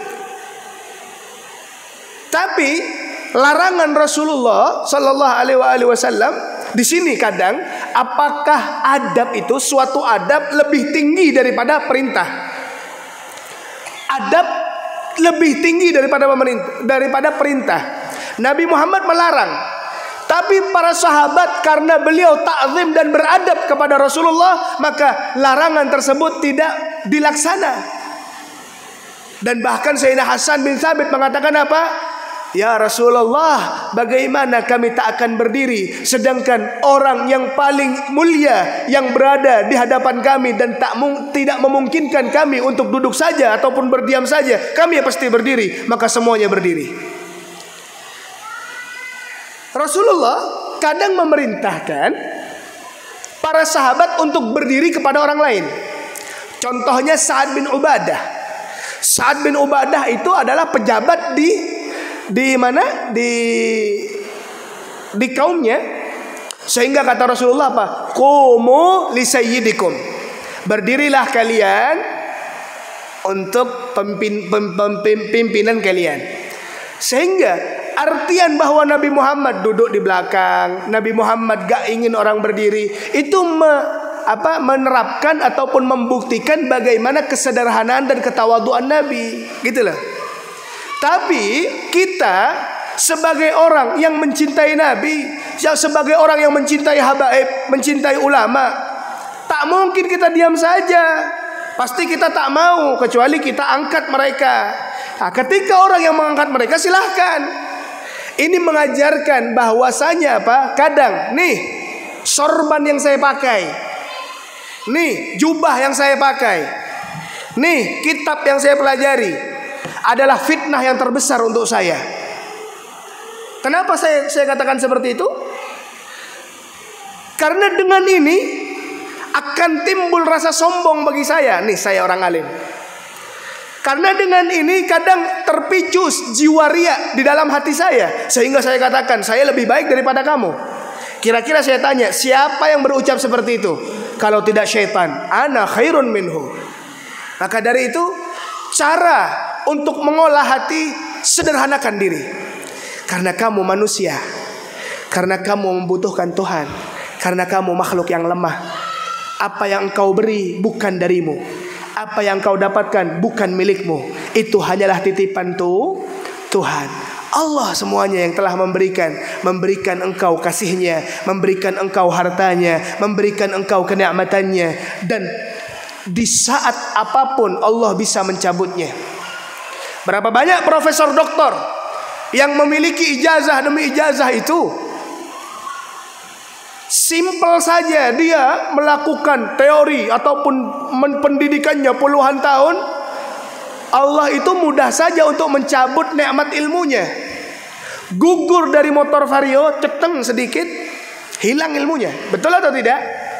S2: Tapi larangan Rasulullah sallallahu alaihi wasallam di sini kadang, apakah adab itu suatu adab lebih tinggi daripada perintah? Adab lebih tinggi daripada daripada perintah. Nabi Muhammad melarang, tapi para sahabat karena beliau ta'zim dan beradab kepada Rasulullah, maka larangan tersebut tidak dilaksana. Dan bahkan Sayyidina Hasan bin Thabit mengatakan apa? Ya Rasulullah, bagaimana kami tak akan berdiri sedangkan orang yang paling mulia yang berada di hadapan kami dan tak tidak memungkinkan kami untuk duduk saja ataupun berdiam saja, kami pasti berdiri. Maka semuanya berdiri. Rasulullah kadang memerintahkan para sahabat untuk berdiri kepada orang lain. Contohnya Sa'ad bin Ubadah. Sa'ad bin Ubadah itu adalah pejabat di di mana? Di di kaumnya. Sehingga kata Rasulullah apa? Qumu li sayyidikum. Berdirilah kalian untuk pemimpin, pemimpin, pimpinan kalian. Sehingga artian bahwa Nabi Muhammad duduk di belakang, Nabi Muhammad gak ingin orang berdiri, itu me, apa, menerapkan ataupun membuktikan bagaimana kesederhanaan dan ketawaduan Nabi, gitu loh. Tapi kita sebagai orang yang mencintai Nabi, sebagai orang yang mencintai habaib, mencintai ulama, tak mungkin kita diam saja. Pasti kita tak mau, kecuali kita angkat mereka. Nah, ketika orang yang mengangkat mereka, silahkan. Ini mengajarkan bahwasanya apa? Kadang nih sorban yang saya pakai, nih jubah yang saya pakai, nih kitab yang saya pelajari adalah fitnah yang terbesar untuk saya. Kenapa saya saya katakan seperti itu? Karena dengan ini akan timbul rasa sombong bagi saya. Nih saya orang alim. Karena dengan ini kadang terpicu jiwa riya di dalam hati saya, sehingga saya katakan saya lebih baik daripada kamu. Kira-kira saya tanya, siapa yang berucap seperti itu? Kalau tidak syaitan, ana khairun minhu. Maka dari itu, cara untuk mengolah hati, sederhanakan diri. Karena kamu manusia, karena kamu membutuhkan Tuhan, karena kamu makhluk yang lemah. Apa yang engkau beri bukan darimu, apa yang engkau dapatkan bukan milikmu. Itu hanyalah titipan tuh Tuhan. Allah semuanya yang telah memberikan, memberikan engkau kasihnya, memberikan engkau hartanya, memberikan engkau kenikmatannya, dan di saat apapun Allah bisa mencabutnya. Berapa banyak profesor doktor yang memiliki ijazah demi ijazah itu, simpel saja dia melakukan teori ataupun pendidikannya puluhan tahun, Allah itu mudah saja untuk mencabut nikmat ilmunya. Gugur dari motor vario, ceteng sedikit, hilang ilmunya. Betul atau tidak?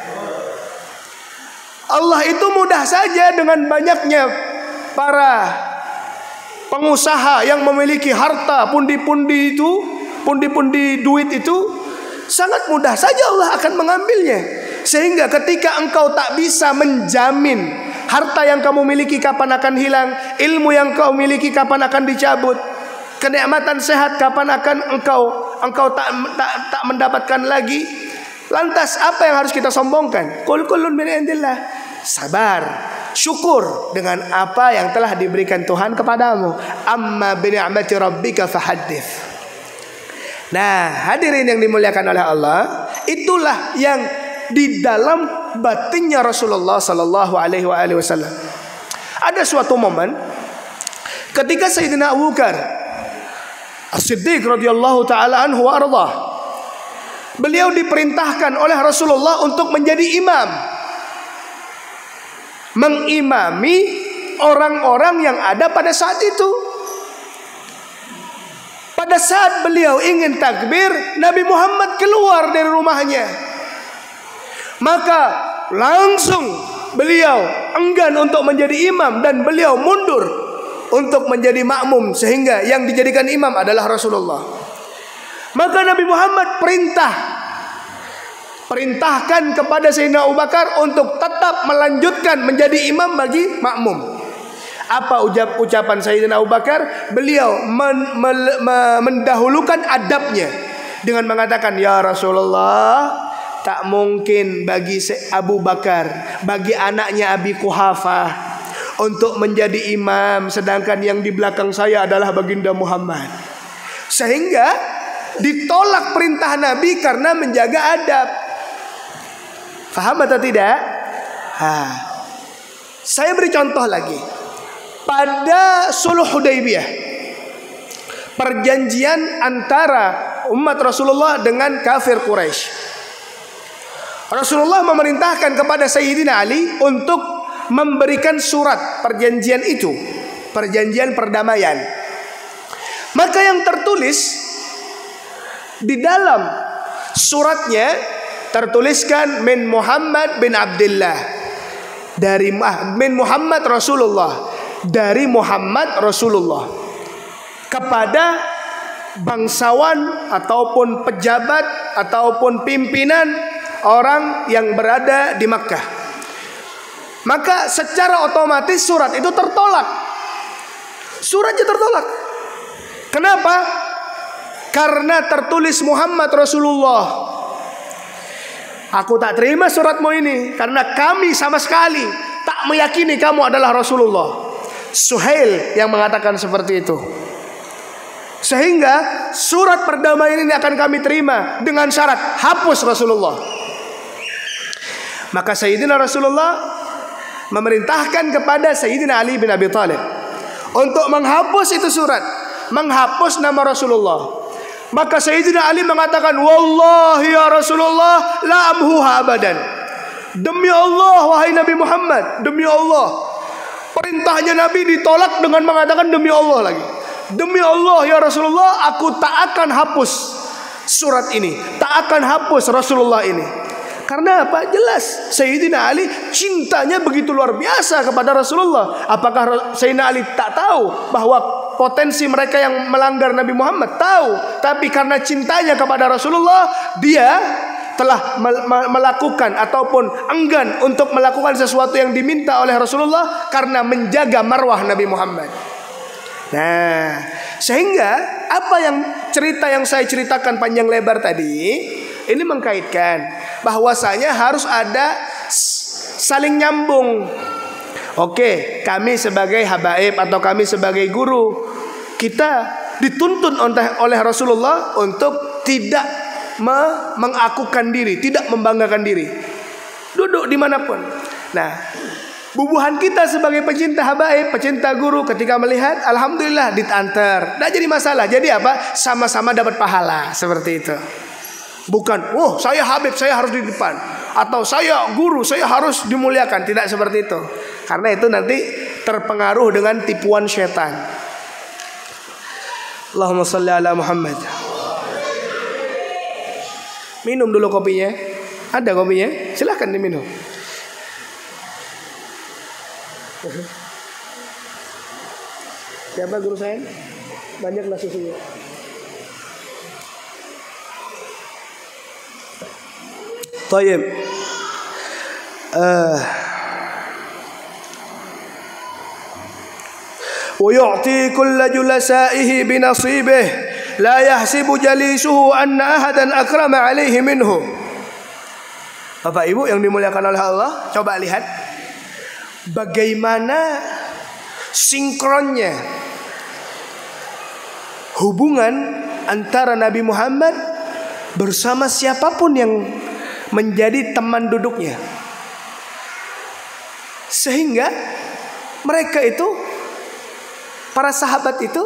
S2: Allah itu mudah saja dengan banyaknya para pengusaha yang memiliki harta pundi-pundi itu, pundi-pundi duit itu, sangat mudah saja Allah akan mengambilnya. Sehingga ketika engkau tak bisa menjamin harta yang kamu miliki kapan akan hilang, ilmu yang kau miliki kapan akan dicabut, kenikmatan sehat kapan akan engkau engkau tak tak, tak mendapatkan lagi, lantas apa yang harus kita sombongkan? Qul kullun min indillah. Sabar, syukur dengan apa yang telah diberikan Tuhan kepadamu. Amma bi ni'mati rabbika fahaddits. Nah, hadirin yang dimuliakan oleh Allah, itulah yang di dalam batinnya Rasulullah sallallahu alaihi wasallam. Ada suatu momen ketika Sayyidina Abu Bakar As-Siddiq radhiyallahu taala anhu wa ardhah, beliau diperintahkan oleh Rasulullah untuk menjadi imam, mengimami orang-orang yang ada pada saat itu. Pada saat beliau ingin takbir, Nabi Muhammad keluar dari rumahnya. Maka langsung beliau enggan untuk menjadi imam dan beliau mundur untuk menjadi makmum, sehingga yang dijadikan imam adalah Rasulullah. Maka Nabi Muhammad perintah perintahkan kepada Sayyidina Abu Bakar untuk tetap melanjutkan menjadi imam bagi makmum. Apa ucap ucapan Sayyidina Abu Bakar? Beliau men, men, men, mendahulukan adabnya dengan mengatakan, ya Rasulullah, tak mungkin bagi Abu Bakar, bagi anaknya Abi Quhafah untuk menjadi imam, sedangkan yang di belakang saya adalah baginda Muhammad. Sehingga ditolak perintah Nabi karena menjaga adab. Faham atau tidak? Ha. Saya beri contoh lagi. Pada Sulh Hudaybiyah, perjanjian antara umat Rasulullah dengan kafir Quraisy, Rasulullah memerintahkan kepada Sayyidina Ali untuk memberikan surat perjanjian itu, perjanjian perdamaian. Maka yang tertulis di dalam suratnya tertuliskan min Muhammad bin Abdullah, dari min Muhammad Rasulullah, dari Muhammad Rasulullah kepada bangsawan ataupun pejabat ataupun pimpinan orang yang berada di Makkah. Maka secara otomatis surat itu tertolak. Suratnya tertolak. Kenapa? Karena tertulis Muhammad Rasulullah. Aku tak terima suratmu ini karena kami sama sekali tak meyakini kamu adalah Rasulullah. Suhail yang mengatakan seperti itu. Sehingga surat perdamaian ini akan kami terima dengan syarat hapus Rasulullah. Maka Sayyidina Rasulullah memerintahkan kepada Sayyidina Ali bin Abi Thalib untuk menghapus itu surat, menghapus nama Rasulullah. Maka Sayyidina Ali mengatakan, wallahi ya Rasulullah la amhuha abadan. Demi Allah wahai Nabi Muhammad, demi Allah. Perintahnya Nabi ditolak dengan mengatakan demi Allah lagi. Demi Allah ya Rasulullah, aku tak akan hapus surat ini, tak akan hapus Rasulullah ini. Karena apa? Jelas Sayyidina Ali cintanya begitu luar biasa kepada Rasulullah. Apakah Sayyidina Ali tak tahu bahwa potensi mereka yang melanggar Nabi Muhammad? Tahu. Tapi karena cintanya kepada Rasulullah, dia telah melakukan ataupun enggan untuk melakukan sesuatu yang diminta oleh Rasulullah karena menjaga marwah Nabi Muhammad. Nah, sehingga apa yang cerita yang saya ceritakan panjang lebar tadi ini mengkaitkan bahwasanya harus ada saling nyambung. Oke, kami sebagai habaib atau kami sebagai guru, kita dituntun oleh Rasulullah untuk tidak mengakukan diri, tidak membanggakan diri, duduk dimanapun. Nah, bubuhan kita sebagai pecinta habaib, pecinta guru, ketika melihat, alhamdulillah ditanter, tidak jadi masalah. Jadi apa? Sama-sama dapat pahala seperti itu. Bukan, oh saya habib, saya harus di depan, atau saya guru, saya harus dimuliakan. Tidak seperti itu. Karena itu nanti terpengaruh dengan tipuan setan. Allahumma salli ala Muhammad. Minum dulu kopinya. Ada kopinya? Silahkan diminum. Siapa guru saya? Banyaklah susunya. Tayyib. Uh, wa yu'ti kulla julasaihi binasibih la yahsibu jalisuhu anna ahadan akrama alaihi minhu. Bapak Ibu yang dimuliakan oleh Allah, coba lihat bagaimana sinkronnya hubungan antara Nabi Muhammad bersama siapapun yang menjadi teman duduknya, sehingga mereka itu, para sahabat itu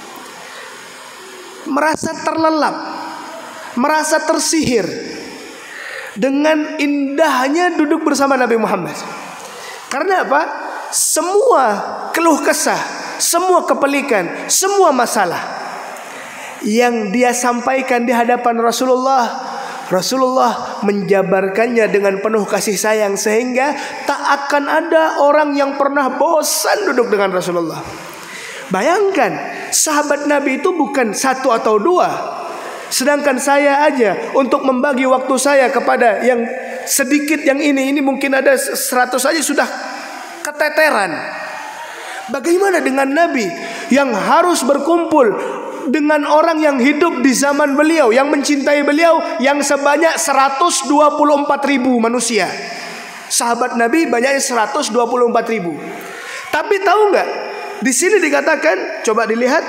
S2: merasa terlelap, merasa tersihir dengan indahnya duduk bersama Nabi Muhammad. Karena apa? Semua keluh kesah, semua kepelikan, semua masalah yang dia sampaikan di hadapan Rasulullah, Rasulullah menjabarkannya dengan penuh kasih sayang, sehingga tak akan ada orang yang pernah bosan duduk dengan Rasulullah. Bayangkan, sahabat Nabi itu bukan satu atau dua. Sedangkan saya aja untuk membagi waktu saya kepada yang sedikit yang ini, ini mungkin ada seratus saja sudah keteteran. Bagaimana dengan Nabi yang harus berkumpul dengan orang yang hidup di zaman beliau, yang mencintai beliau, yang sebanyak seratus dua puluh empat ribu manusia. Sahabat Nabi banyaknya seratus dua puluh empat ribu. Tapi tahu nggak? Di sini dikatakan, coba dilihat.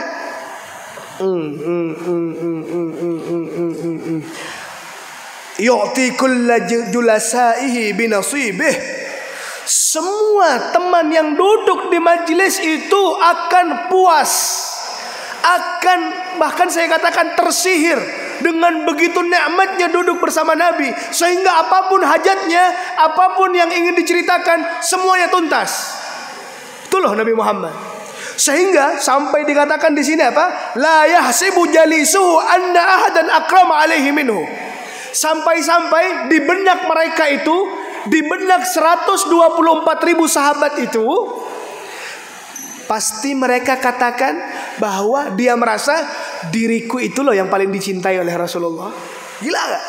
S2: Yu'ti kulla julasaihi binasibih. Semua teman yang duduk di majelis itu akan puas, akan bahkan saya katakan tersihir dengan begitu nikmatnya duduk bersama Nabi, sehingga apapun hajatnya, apapun yang ingin diceritakan, semuanya tuntas. Itulah Nabi Muhammad. Sehingga sampai dikatakan di sini apa? La yahsibu jalisuhu anna ahadan akrama alaihi minhu. Sampai-sampai di benak mereka itu, di benak seratus dua puluh empat ribu sahabat itu, pasti mereka katakan bahwa dia merasa diriku itu loh yang paling dicintai oleh Rasulullah. Gila gak?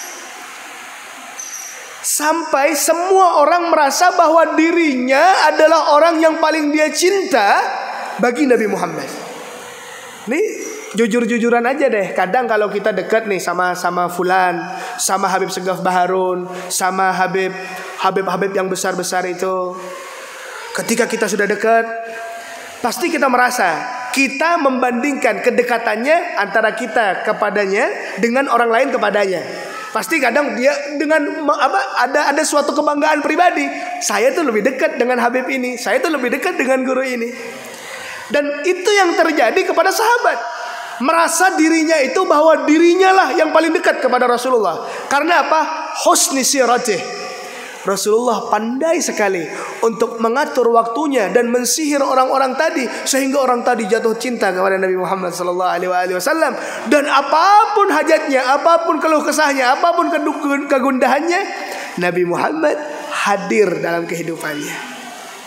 S2: Sampai semua orang merasa bahwa dirinya adalah orang yang paling dia cinta bagi Nabi Muhammad. Nih jujur-jujuran aja deh. Kadang kalau kita dekat nih sama sama fulan, sama Habib Segaf Baharun, sama Habib Habib-habib yang besar-besar itu, ketika kita sudah dekat, pasti kita merasa kita membandingkan kedekatannya antara kita kepadanya dengan orang lain kepadanya. Pasti kadang dia dengan apa ada ada suatu kebanggaan pribadi. Saya tuh lebih dekat dengan Habib ini, saya tuh lebih dekat dengan guru ini. Dan itu yang terjadi kepada sahabat. Merasa dirinya itu bahwa dirinya lah yang paling dekat kepada Rasulullah. Karena apa? Husni siratih. Rasulullah pandai sekali untuk mengatur waktunya dan mensihir orang-orang tadi sehingga orang tadi jatuh cinta kepada Nabi Muhammad sallallahu alaihi wasallam. Dan apapun hajatnya, apapun keluh kesahnya, apapun kegundahannya, Nabi Muhammad hadir dalam kehidupannya.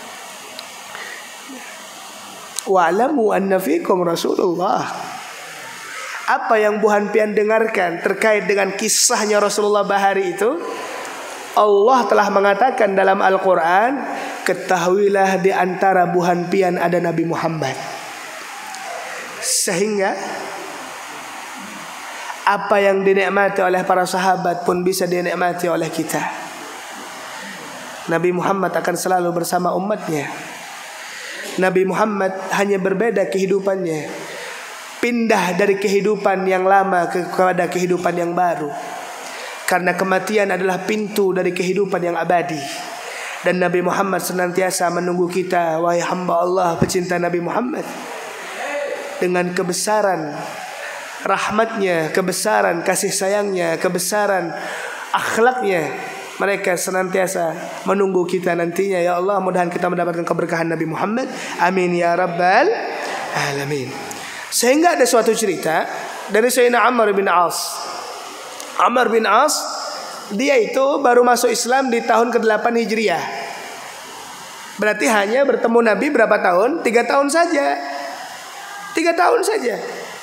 S2: Wa'lamu anna fikum Rasulullah. Apa yang Buhan Pian dengarkan terkait dengan kisahnya Rasulullah Bahari itu? Allah telah mengatakan dalam Al-Quran, ketahuilah di antara Buhan Pian ada Nabi Muhammad. Sehingga apa yang dinikmati oleh para sahabat pun bisa dinikmati oleh kita. Nabi Muhammad akan selalu bersama umatnya. Nabi Muhammad hanya berbeda kehidupannya, pindah dari kehidupan yang lama kepada kehidupan yang baru. Karena kematian adalah pintu dari kehidupan yang abadi. Dan Nabi Muhammad senantiasa menunggu kita, wahai hamba Allah pecinta Nabi Muhammad, dengan kebesaran rahmatnya, kebesaran kasih sayangnya, kebesaran akhlaknya. Mereka senantiasa menunggu kita nantinya. Ya Allah, mudah-mudahan kita mendapatkan keberkahan Nabi Muhammad. Amin ya rabbal alamin. Sehingga ada suatu cerita dari Sayyidina Amr bin As. Amr bin As, dia itu baru masuk Islam di tahun kedelapan Hijriah. Berarti hanya bertemu Nabi berapa tahun? Tiga tahun saja. Tiga tahun saja.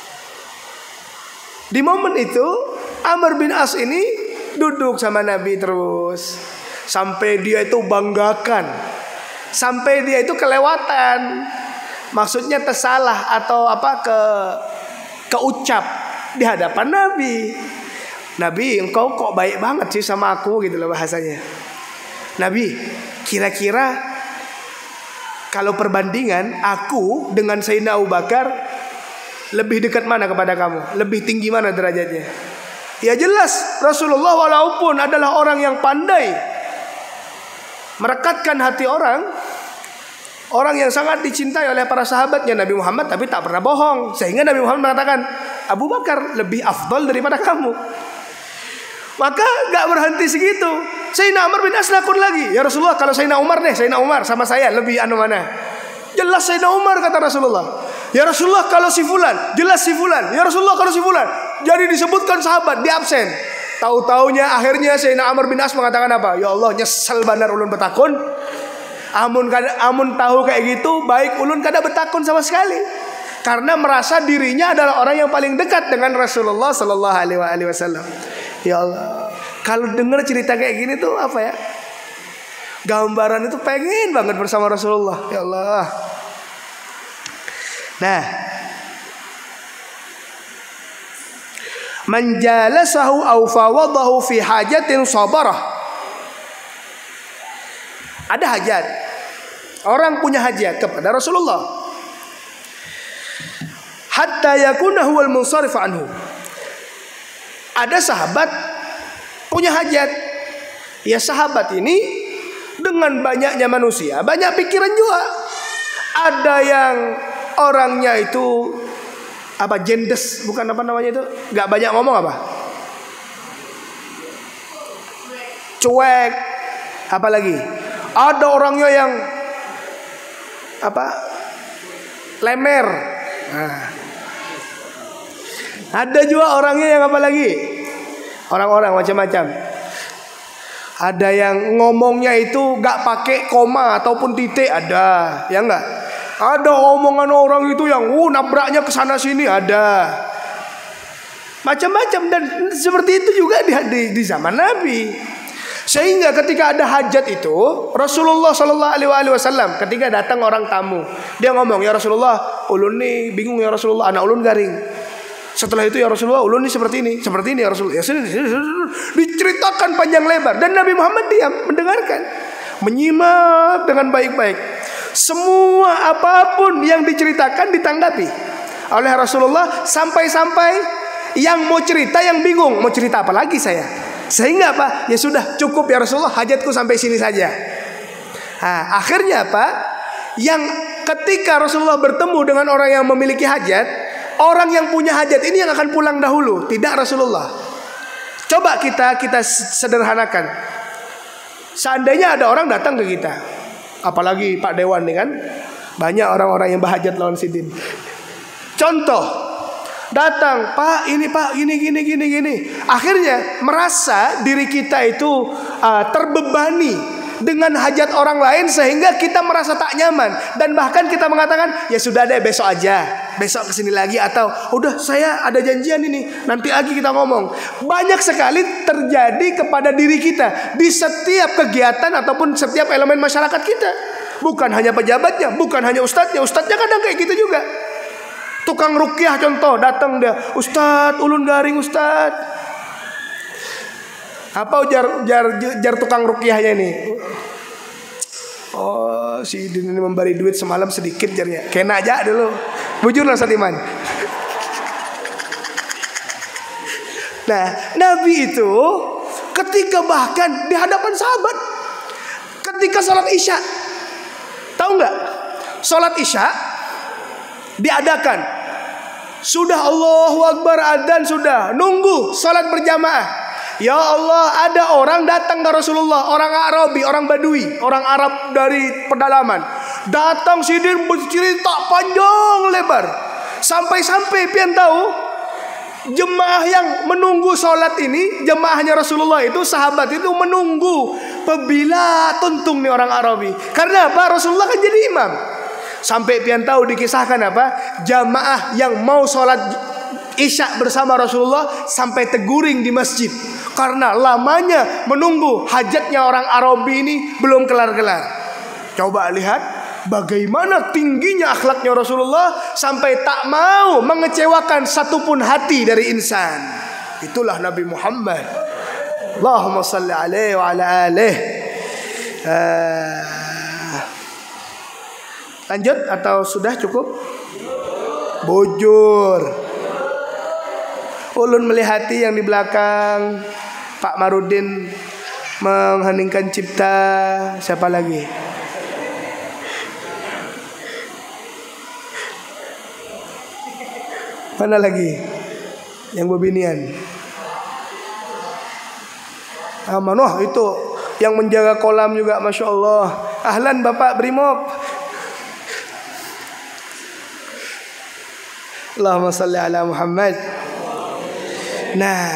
S2: Di momen itu Amr bin As ini duduk sama Nabi terus, sampai dia itu banggakan, sampai dia itu kelewatan. Maksudnya tersalah atau apa ke keucap di hadapan Nabi. Nabi, engkau kok baik banget sih sama aku, gitu loh bahasanya. Nabi, kira-kira kalau perbandingan aku dengan Sayyidina Abu Bakar, lebih dekat mana kepada kamu? Lebih tinggi mana derajatnya? Ya jelas, Rasulullah walaupun adalah orang yang pandai merekatkan hati orang, orang yang sangat dicintai oleh para sahabatnya Nabi Muhammad, tapi tak pernah bohong. Sehingga Nabi Muhammad mengatakan, Abu Bakar lebih afdal daripada kamu. Maka gak berhenti segitu. Sayyidina Umar bin As nakun lagi, ya Rasulullah, kalau Sayyidina Umar deh, Sayyidina Umar sama saya lebih anu mana? Jelas Sayyidina Umar, kata Rasulullah. Ya Rasulullah, kalau si fulan, jelas si fulan. Ya Rasulullah, kalau si fulan. Jadi disebutkan sahabat, di absen. Tahu-taunya akhirnya Sayyidina Amr bin As mengatakan apa? Ya Allah, nyesel bandar ulun betakun. Amun kada, amun tahu kayak gitu, baik ulun kada betakun sama sekali. Karena merasa dirinya adalah orang yang paling dekat dengan Rasulullah sallallahu alaihi wasallam. Ya Allah, kalau dengar cerita kayak gini tuh apa ya? Gambaran itu pengen banget bersama Rasulullah. Ya Allah. Nah, man jalasahu aw fawadahu fi hajatin sabarah. Ada hajat, orang punya hajat kepada Rasulullah, hatta yakuna huwal munsarif anhu. Ada sahabat punya hajat. Ya sahabat ini dengan banyaknya manusia, banyak pikiran juga. Ada yang orangnya itu apa, jendes, bukan apa namanya itu, nggak banyak ngomong apa, cuek. Apalagi ada orangnya yang apa, lemer. Nah, ada juga orangnya yang apa lagi, orang-orang macam-macam. Ada yang ngomongnya itu gak pakai koma ataupun titik, ada, ya enggak? Ada omongan orang itu yang uh, nabraknya ke sana sini, ada. Macam-macam, dan seperti itu juga di, di, di zaman Nabi. Sehingga ketika ada hajat itu, Rasulullah sallallahu alaihi wasallam ketika datang orang tamu, dia ngomong, ya Rasulullah, ulun nih bingung ya Rasulullah, anak ulun garing. Setelah itu, ya Rasulullah, ulun ini seperti ini, seperti ini ya Rasulullah. Ya, sini, sini, sini. Diceritakan panjang lebar, dan Nabi Muhammad diam mendengarkan, menyimak dengan baik-baik. Semua apapun yang diceritakan ditanggapi oleh Rasulullah, sampai-sampai yang mau cerita yang bingung, mau cerita apa lagi saya? Sehingga apa? Ya sudah, cukup ya Rasulullah, hajatku sampai sini saja. Nah, akhirnya apa? Yang ketika Rasulullah bertemu dengan orang yang memiliki hajat, orang yang punya hajat ini yang akan pulang dahulu, tidak Rasulullah. Coba kita kita sederhanakan. Seandainya ada orang datang ke kita, apalagi Pak Dewan nih kan, banyak orang-orang yang berhajat lawan Sidin. Contoh, datang, Pak ini Pak gini gini gini gini. Akhirnya merasa diri kita itu uh, terbebani dengan hajat orang lain, sehingga kita merasa tak nyaman, dan bahkan kita mengatakan ya sudah deh besok aja, besok kesini lagi, atau udah saya ada janjian ini nanti lagi kita ngomong. Banyak sekali terjadi kepada diri kita di setiap kegiatan ataupun setiap elemen masyarakat kita. Bukan hanya pejabatnya, bukan hanya ustadznya, ustadznya kadang kayak gitu juga. Tukang rukyah contoh, datang dia, Ustadz ulun garing Ustadz. Apa jar jar jar tukang rukyahnya nih? Oh, si Idin ini memberi duit semalam sedikit jarnya. Kena aja dulu. Bujurlah Satiman. Nah, Nabi itu ketika bahkan di hadapan sahabat, ketika sholat Isya, tahu nggak? Sholat Isya diadakan, sudah Allahu Akbar, adzan sudah, nunggu sholat berjamaah. Ya Allah, ada orang datang ke Rasulullah, orang Arabi, orang Badui, orang Arab dari pedalaman. Datang Sidin bercerita panjang lebar, sampai-sampai pian tahu jemaah yang menunggu sholat ini, jemaahnya Rasulullah itu, sahabat itu menunggu pebila tuntung nih orang Arabi. Karena apa? Rasulullah kan jadi imam. Sampai pian tahu dikisahkan apa? Jamaah yang mau sholat Isya bersama Rasulullah sampai teguring di masjid karena lamanya menunggu hajatnya orang Arabi ini belum kelar-kelar. Coba lihat bagaimana tingginya akhlaknya Rasulullah sampai tak mau mengecewakan satupun hati dari insan. Itulah Nabi Muhammad. Allahumma salli alaihi wa ala alihi. Uh, lanjut atau sudah cukup? Bujur. Ulun melihati yang di belakang Pak Marudin mengheningkan cipta. Siapa lagi? Mana lagi? Yang bebinian. Aman, wah itu yang menjaga kolam juga, Masya Allah. Ahlan Bapak Brimob. Allahumma salli ala Muhammad. Nah,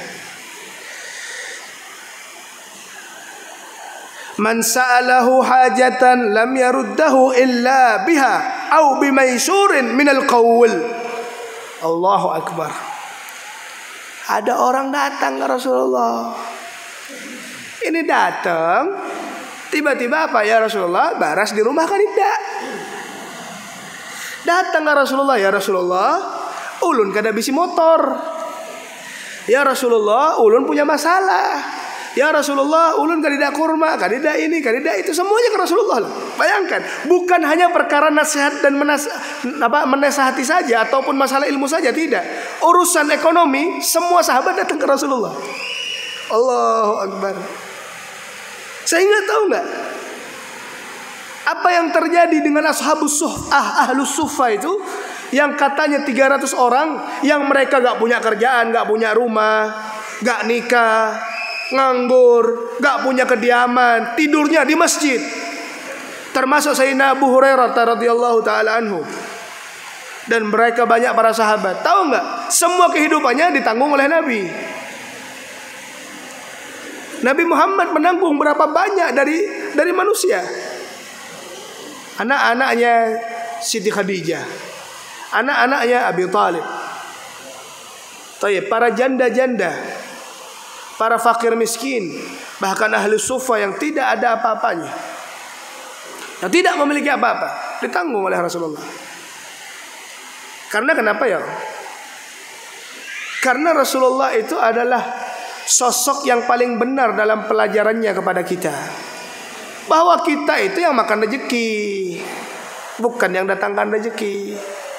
S2: man sa'alahu hajatan lam yaruddahu illa biha au bimaisurin minal qawl. Allahu Akbar. Ada orang datang ke Rasulullah. Ini datang tiba-tiba apa ya Rasulullah? Baras di rumah kan tidak. Datang ke Rasulullah, ya Rasulullah, ulun kada bisi motor. Ya Rasulullah, ulun punya masalah. Ya Rasulullah, ulun kadida kurma, kadida ini, kadida itu, semuanya ke Rasulullah. Bayangkan, bukan hanya perkara nasihat dan menas, apa, menasihati saja ataupun masalah ilmu saja, tidak. Urusan ekonomi, semua sahabat datang ke Rasulullah. Allahu Akbar. Sehingga tahu nggak apa yang terjadi dengan ashabus suffah, ahlus suffah itu, yang katanya tiga ratus orang, yang mereka gak punya kerjaan, gak punya rumah, gak nikah, nganggur, gak punya kediaman, tidurnya di masjid. Termasuk Sayyidina Abu Hurairah radhiyallahu taala anhu. Dan mereka banyak para sahabat. Tahu nggak? Semua kehidupannya ditanggung oleh Nabi. Nabi Muhammad menanggung berapa banyak dari dari manusia. Anak-anaknya Siti Khadijah, anak-anaknya Abi Thalib, para janda-janda, para fakir miskin, bahkan ahli sufa yang tidak ada apa-apanya, yang tidak memiliki apa-apa, ditanggung oleh Rasulullah. Karena kenapa ya? Karena Rasulullah itu adalah sosok yang paling benar dalam pelajarannya kepada kita. bahwa kita itu yang makan rezeki, bukan yang datangkan rezeki.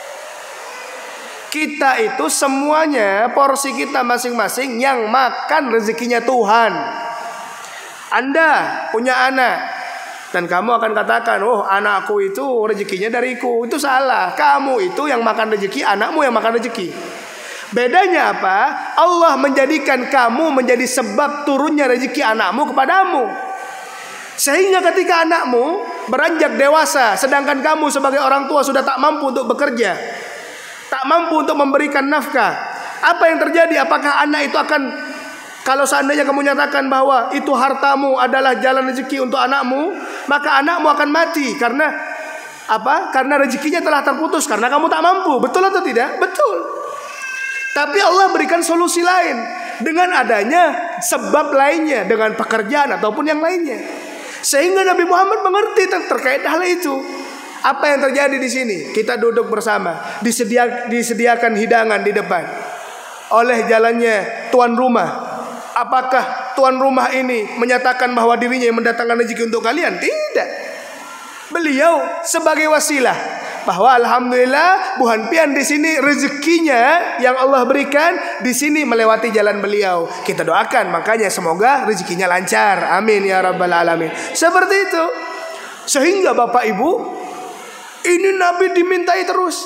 S2: Kita itu semuanya porsi kita masing-masing yang makan rezekinya Tuhan. Anda punya anak dan kamu akan katakan, oh anakku itu rezekinya dariku. Itu salah. Kamu itu yang makan rezeki, anakmu yang makan rezeki. Bedanya apa? Allah menjadikan kamu menjadi sebab turunnya rezeki anakmu kepadamu. Sehingga ketika anakmu beranjak dewasa, sedangkan kamu sebagai orang tua sudah tak mampu untuk bekerja, tak mampu untuk memberikan nafkah, apa yang terjadi? Apakah anak itu akan, kalau seandainya kamu nyatakan bahwa itu hartamu adalah jalan rezeki untuk anakmu, maka anakmu akan mati karena apa? Karena rezekinya telah terputus karena kamu tak mampu. Betul atau tidak? Betul. Tapi Allah berikan solusi lain dengan adanya sebab lainnya, dengan pekerjaan ataupun yang lainnya, sehingga Nabi Muhammad mengerti terkait hal itu. Apa yang terjadi di sini? Kita duduk bersama, disedia, disediakan hidangan di depan oleh jalannya tuan rumah. Apakah tuan rumah ini menyatakan bahwa dirinya yang mendatangkan rezeki untuk kalian? Tidak. Beliau sebagai wasilah bahwa alhamdulillah Bu Hanpian di sini rezekinya yang Allah berikan di sini melewati jalan beliau. Kita doakan makanya semoga rezekinya lancar. Amin ya rabbal alamin. Seperti itu. Sehingga Bapak Ibu, ini Nabi dimintai terus.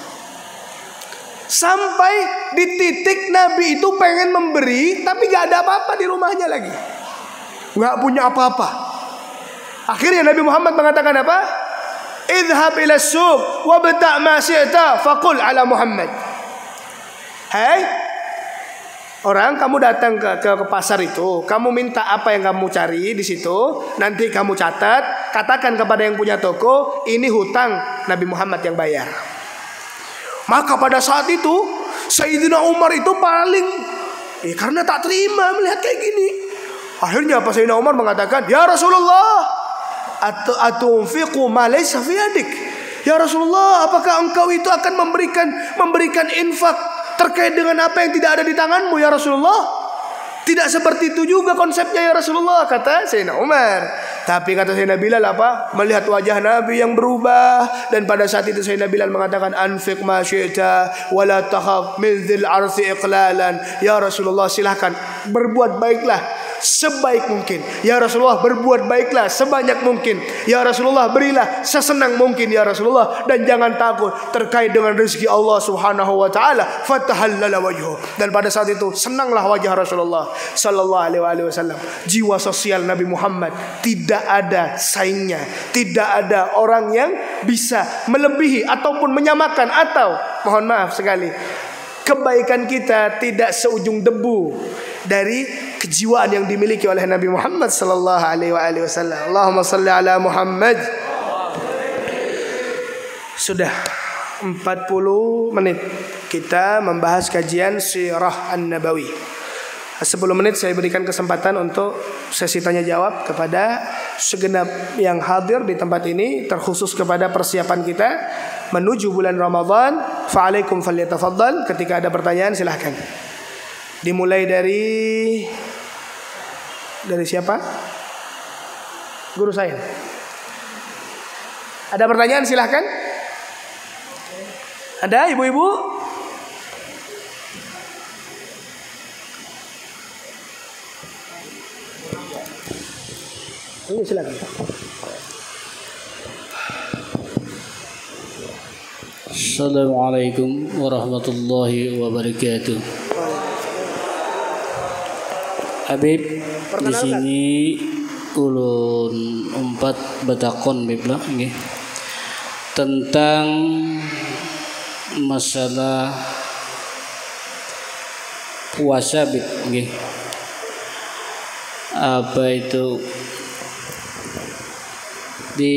S2: Sampai di titik Nabi itu pengen memberi, tapi gak ada apa-apa di rumahnya lagi, gak punya apa-apa. Akhirnya Nabi Muhammad mengatakan apa? Idhab ila suq wabta' ma syi'ta faqul ala Muhammad. Hai orang, kamu datang ke, ke ke pasar itu, kamu minta apa yang kamu cari di situ, nanti kamu catat, katakan kepada yang punya toko, ini hutang Nabi Muhammad yang bayar. Maka pada saat itu Sayyidina Umar itu paling eh, karena tak terima melihat kayak gini. Akhirnya apa? Sayyidina Umar mengatakan, ya Rasulullah, atunfiqu ma laysa fi yadik. Ya Rasulullah, apakah engkau itu akan memberikan memberikan infak terkait dengan apa yang tidak ada di tanganmu ya Rasulullah? Tidak seperti itu juga konsepnya ya Rasulullah, kata Sayyidina Umar. Tapi kata Sayyidina Bilal apa? Melihat wajah Nabi yang berubah, dan pada saat itu Sayyidina Bilal mengatakan, anfiq ma syi'ta wa la takhaf min dzil arsi iqlalan. Ya Rasulullah, silahkan berbuat baiklah sebaik mungkin. Ya Rasulullah, berbuat baiklah sebanyak mungkin. Ya Rasulullah, berilah sesenang mungkin ya Rasulullah, dan jangan takut terkait dengan rezeki Allah Subhanahu wa taala. Fatahallala wajhu. Dan pada saat itu senanglah wajah Rasulullah sallallahu alaihi wasallam. Jiwa sosial Nabi Muhammad tidak ada saingnya, tidak ada orang yang bisa melebihi ataupun menyamakan, atau mohon maaf sekali, kebaikan kita tidak seujung debu dari kejiwaan yang dimiliki oleh Nabi Muhammad sallallahu alaihi wasallam. Allahumma salli ala Muhammad. Sudah empat puluh menit kita membahas kajian Sirah An-Nabawi. sepuluh menit saya berikan kesempatan untuk sesi tanya jawab kepada segenap yang hadir di tempat ini, terkhusus kepada persiapan kita menuju bulan Ramadan. Fa'alaikum falyatafaddal. Ketika ada pertanyaan silahkan. Dimulai dari dari siapa? Guru saya. Ada pertanyaan silahkan. Ada ibu-ibu? Ini silakan.
S1: Assalamualaikum warahmatullahi wabarakatuh. Habib, di sini ulun empat batakon Bib lah nggih. Tentang masalah puasa Bib nggih. Apa itu di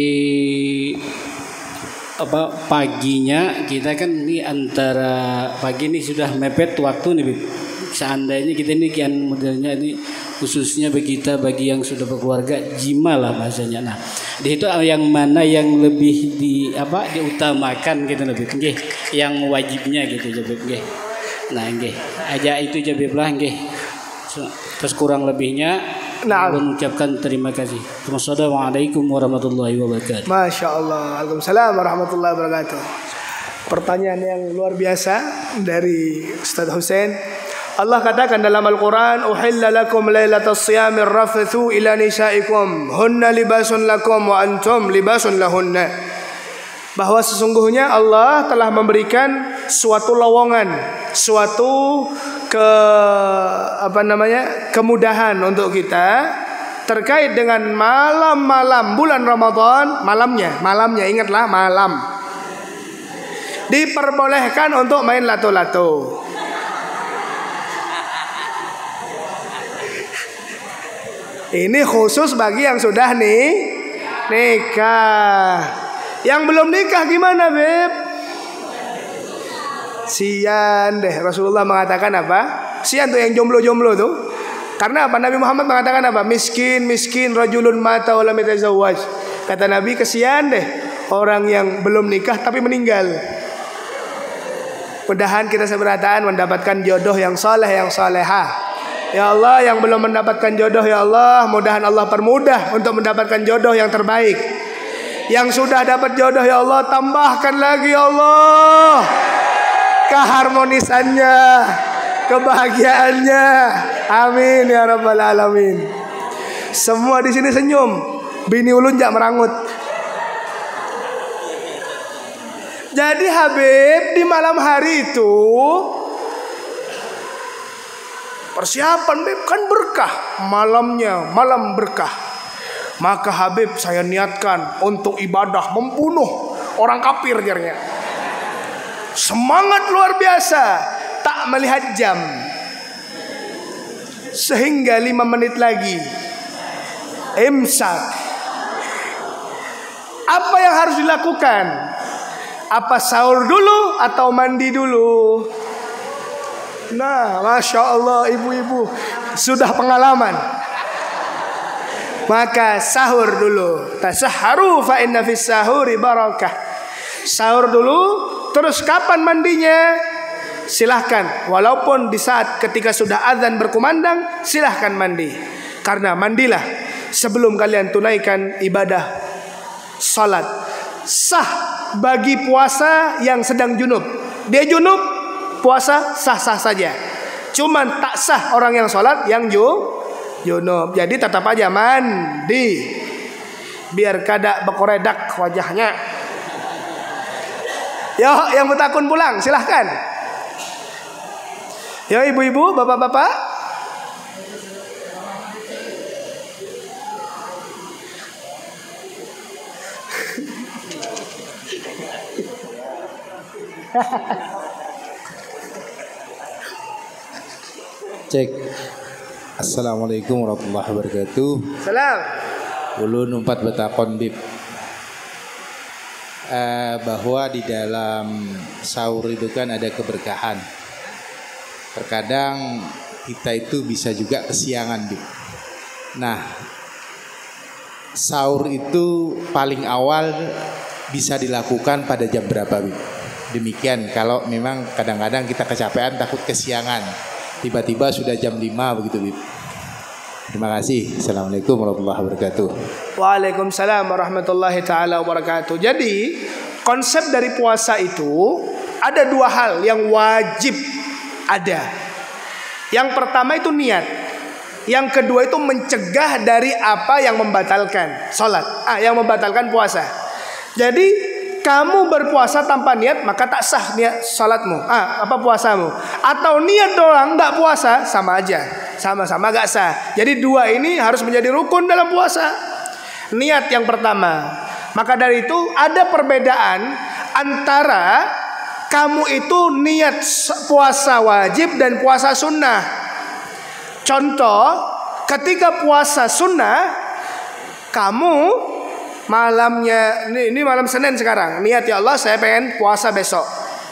S1: apa paginya kita kan ini antara pagi ini sudah mepet waktu nih Bib. Seandainya kita ini kian modelnya ini khususnya bagi kita, bagi yang sudah berkeluarga, jima lah bahasanya. Nah, di itu yang mana yang lebih di apa diutamakan gitu lebih nggih, yang wajibnya gitu Bib nggih. Nah nggih, aja itu aja Bib lah nggih. Terus kurang lebihnya
S2: Nah,
S1: mengucapkan terima kasih. Wassalamualaikum warahmatullahi wabarakatuh.
S2: Masya Allah. Waalaikumsalam warahmatullahi wabarakatuh. Pertanyaan yang luar biasa dari Ustaz Hussein. Allah katakan dalam Al-Quran, uhilla lakum lailatas siyamir rafathu ila nisaikum hunna libasun lakum wa antum libasun lahunna. Bahwa sesungguhnya Allah telah memberikan suatu lowongan, suatu ke apa namanya kemudahan untuk kita terkait dengan malam-malam bulan Ramadan, malamnya, malamnya ingatlah malam. Diperbolehkan untuk main lato-lato. Ini khusus bagi yang sudah nih nikah. Yang belum nikah gimana, Beb? Sian deh. Rasulullah mengatakan apa? Sian tuh yang jomblo-jomblo tuh. Karena apa? Nabi Muhammad mengatakan apa? Miskin, miskin rajulun mata wa lam yatazawwaj. Kata Nabi, kesian deh orang yang belum nikah tapi meninggal. Mudahan kita seberataan mendapatkan jodoh yang soleh, yang solehah. Ya Allah, yang belum mendapatkan jodoh, ya Allah, mudahan Allah permudah untuk mendapatkan jodoh yang terbaik. Yang sudah dapat jodoh, ya Allah, tambahkan lagi, ya Allah, keharmonisannya, kebahagiaannya. Amin ya rabbal alamin. Semua di sini senyum. Bini ulun jak merangut. Jadi Habib, di malam hari itu persiapan, Beb, kan berkah. Malamnya malam berkah. Maka Habib saya niatkan untuk ibadah membunuh orang kafir jarnya. Semangat luar biasa, tak melihat jam. Sehingga lima menit lagi imsak. Apa yang harus dilakukan? Apa sahur dulu atau mandi dulu? Nah, Masya Allah, ibu-ibu sudah pengalaman. Maka sahur dulu. Tasahharu fa inna fis sahuri barakah. Sahur dulu. Terus kapan mandinya? Silahkan. Walaupun di saat ketika sudah azan berkumandang, silahkan mandi. Karena mandilah sebelum kalian tunaikan ibadah salat. Sah bagi puasa yang sedang junub. Dia junub, puasa sah-sah saja. Cuman tak sah orang yang sholat yang ju, junub. Jadi tetap aja mandi, biar kada bekoredak wajahnya. Yo, yang betakun pulang silahkan. Yo, ibu-ibu, bapak-bapak.
S3: Cek. Assalamualaikum warahmatullahi wabarakatuh.
S2: Salam.
S3: Ulun umpat betakon bib. Uh, bahwa di dalam sahur itu kan ada keberkahan. Terkadang kita itu bisa juga kesiangan bib. Nah, sahur itu paling awal bisa dilakukan pada jam berapa bib? Demikian kalau memang kadang-kadang kita kecapean takut kesiangan. Tiba-tiba sudah jam lima begitu bib. Terima kasih. Assalamualaikum warahmatullahi wabarakatuh.
S2: Waalaikumsalam warahmatullahi taala wabarakatuh. Jadi konsep dari puasa itu ada dua hal yang wajib ada. Yang pertama itu niat. Yang kedua itu mencegah dari apa yang membatalkan salat, ah yang membatalkan puasa. Jadi kamu berpuasa tanpa niat maka tak sah niat salatmu, ah apa puasamu. Atau niat doang nggak puasa, sama aja, sama-sama nggak sah. Jadi dua ini harus menjadi rukun dalam puasa. Niat yang pertama. Maka dari itu ada perbedaan antara kamu itu niat puasa wajib dan puasa sunnah. Contoh, ketika puasa sunnah, kamu malamnya, ini, ini malam Senin sekarang, niat ya Allah saya pengen puasa besok.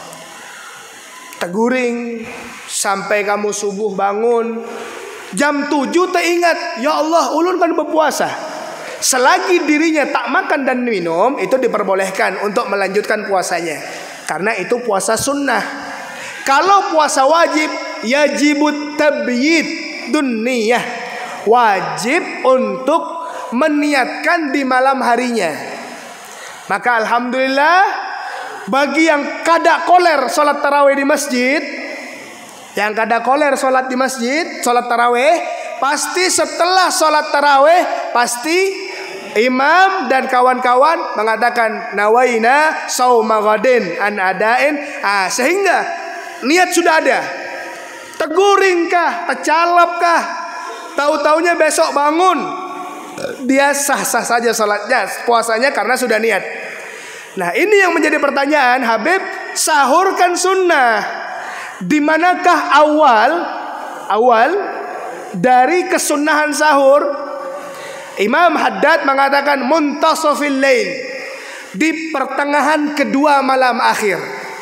S2: Teguring sampai kamu subuh bangun, jam tujuh teringat, ya Allah ulun kan berpuasa. Selagi dirinya tak makan dan minum, itu diperbolehkan untuk melanjutkan puasanya, karena itu puasa sunnah. Kalau puasa wajib, yajibut tabyid dunniyah, wajib untuk meniatkan di malam harinya. Maka alhamdulillah bagi yang kada koler sholat tarawih di masjid, yang kada koler sholat di masjid, sholat tarawih, pasti setelah sholat tarawih pasti imam dan kawan-kawan mengatakan nawaina sauma ghadin an adain, ah, sehingga niat sudah ada. Teguring kah, tecalap kah, tahu-taunya besok bangun, dia sah-sah saja sholatnya, puasanya karena sudah niat. Nah ini yang menjadi pertanyaan, Habib, sahur kan sunnah, di manakah awal awal dari kesunnahan sahur? Imam Haddad mengatakan muntasafil lail, di pertengahan kedua malam akhir.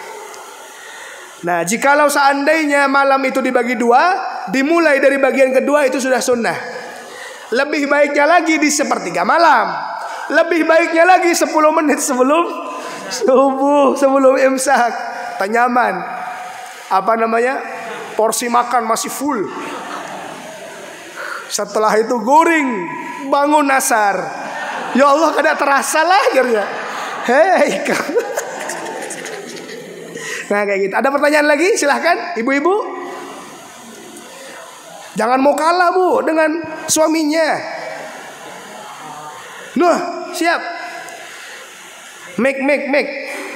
S2: Nah jikalau seandainya malam itu dibagi dua, dimulai dari bagian kedua itu sudah sunnah. Lebih baiknya lagi di sepertiga malam, lebih baiknya lagi sepuluh menit sebelum subuh, sebelum imsak. Tanyaman, apa namanya, porsi makan masih full. Setelah itu guring, bangun asar. Ya Allah, kada terasa lah akhirnya. Hei, nah kayak gitu. Ada pertanyaan lagi? Silahkan ibu-ibu. Jangan mau kalah bu dengan suaminya. Nah siap. Make make make.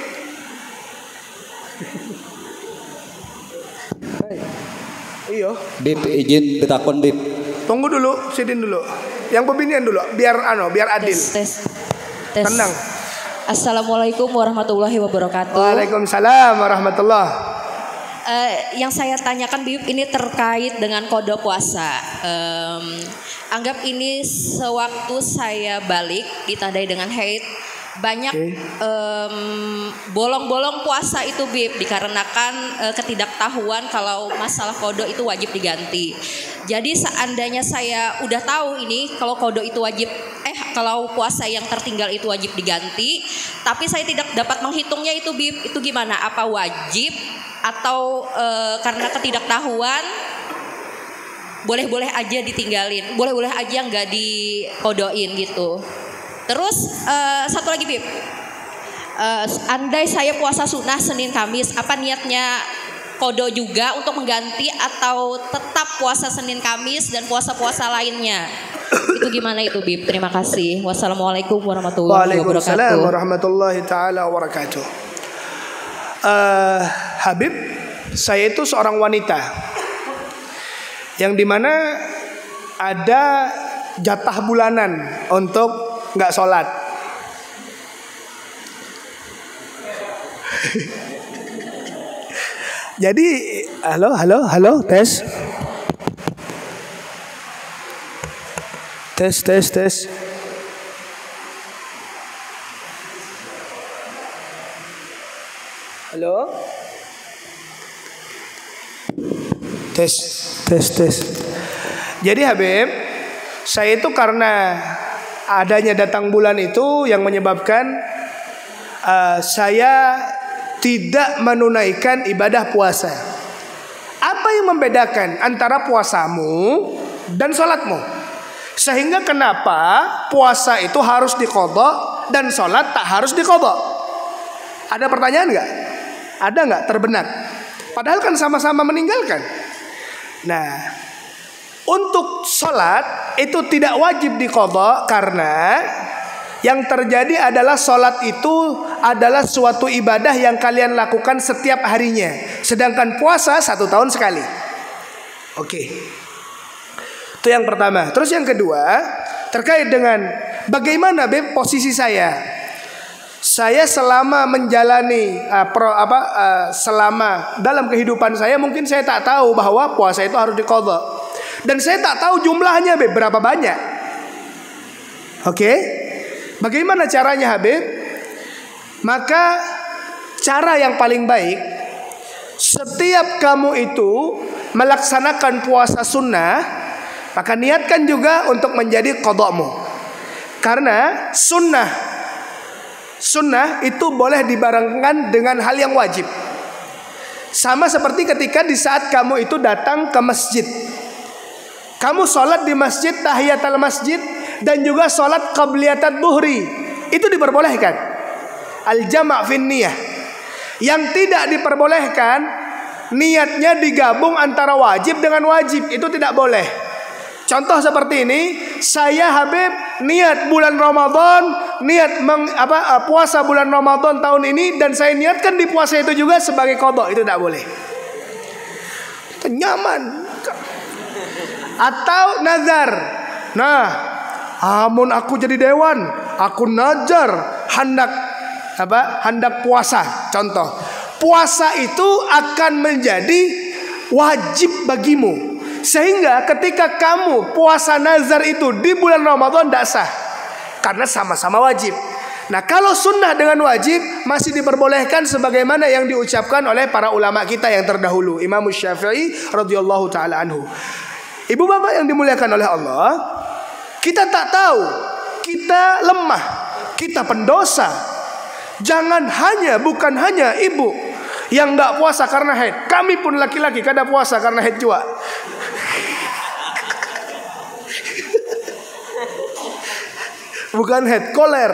S2: Iyo.
S4: Bib izin betakon Bib.
S2: Tunggu dulu, sidin dulu. Yang pembinian dulu, biar ano, biar adil.
S5: Tes, tes, tes.
S2: Tenang.
S5: Assalamualaikum warahmatullahi wabarakatuh.
S2: Waalaikumsalam warahmatullahi.
S5: Uh, yang saya tanyakan Bib ini terkait dengan kode puasa. Um, anggap ini sewaktu saya balik ditandai dengan haid, banyak okay. um, bolong-bolong puasa itu Bib, dikarenakan uh, ketidaktahuan kalau masalah kode itu wajib diganti. Jadi seandainya saya udah tahu ini kalau kode itu wajib, eh kalau puasa yang tertinggal itu wajib diganti, tapi saya tidak dapat menghitungnya itu Bib, itu gimana? Apa wajib? Atau e, karena ketidaktahuan boleh-boleh aja ditinggalin, boleh-boleh aja nggak dikodoin gitu. Terus e, satu lagi Bib, e, andai saya puasa sunnah Senin Kamis, apa niatnya kodo juga untuk mengganti atau tetap puasa Senin Kamis dan puasa-puasa lainnya? Itu gimana itu Bib? Terima kasih. Wassalamualaikum warahmatullahi wabarakatuh.
S2: Waalaikumsalam warahmatullahi taala wabarakatuh. Uh, Habib, saya itu seorang wanita yang dimana ada jatah bulanan untuk nggak sholat. Jadi, halo, halo, halo, tes, tes, tes, tes. Halo. Tes, tes, tes. Jadi Habib, saya itu karena adanya datang bulan itu yang menyebabkan uh, saya tidak menunaikan ibadah puasa. Apa yang membedakan antara puasamu dan sholatmu? Sehingga kenapa puasa itu harus diqadha dan sholat tak harus diqadha? Ada pertanyaan nggak? Ada nggak terbenak? Padahal kan sama-sama meninggalkan. Nah, untuk sholat itu tidak wajib diqadha karena yang terjadi adalah sholat itu adalah suatu ibadah yang kalian lakukan setiap harinya. Sedangkan puasa satu tahun sekali. Oke, itu yang pertama. Terus yang kedua terkait dengan bagaimana Beb posisi saya. Saya selama menjalani uh, pro, apa, uh, selama dalam kehidupan saya mungkin saya tak tahu bahwa puasa itu harus diqadha. Dan saya tak tahu jumlahnya Beb, berapa banyak. Oke, okay? Bagaimana caranya Habib? Maka cara yang paling baik, setiap kamu itu melaksanakan puasa sunnah, maka niatkan juga untuk menjadi qadhamu. Karena sunnah Sunnah itu boleh dibarengkan dengan hal yang wajib. Sama seperti ketika di saat kamu itu datang ke masjid. Kamu sholat di masjid tahiyatul masjid dan juga sholat qabliyatat duhri, itu diperbolehkan. Al-jama' fin niyah. Yang tidak diperbolehkan, niatnya digabung antara wajib dengan wajib, itu tidak boleh. Contoh seperti ini, saya Habib niat bulan Ramadan, niat meng, apa, puasa bulan Ramadan tahun ini, dan saya niatkan di puasa itu juga sebagai qadha, itu tidak boleh. Nyaman. Atau nazar. Nah, amun aku jadi dewan, aku nazar hendak apa? Hendak puasa. Contoh, puasa itu akan menjadi wajib bagimu. Sehingga ketika kamu puasa nazar itu di bulan Ramadan tidak sah, karena sama-sama wajib. Nah, kalau sunnah dengan wajib masih diperbolehkan sebagaimana yang diucapkan oleh para ulama kita yang terdahulu, Imam Syafi'i radhiyallahu taala anhu. Ibu bapak yang dimuliakan oleh Allah, kita tak tahu, kita lemah, kita pendosa. Jangan hanya, bukan hanya ibu yang nggak puasa karena haid, kami pun laki-laki kada puasa karena haid juga. Bukan haid, koler.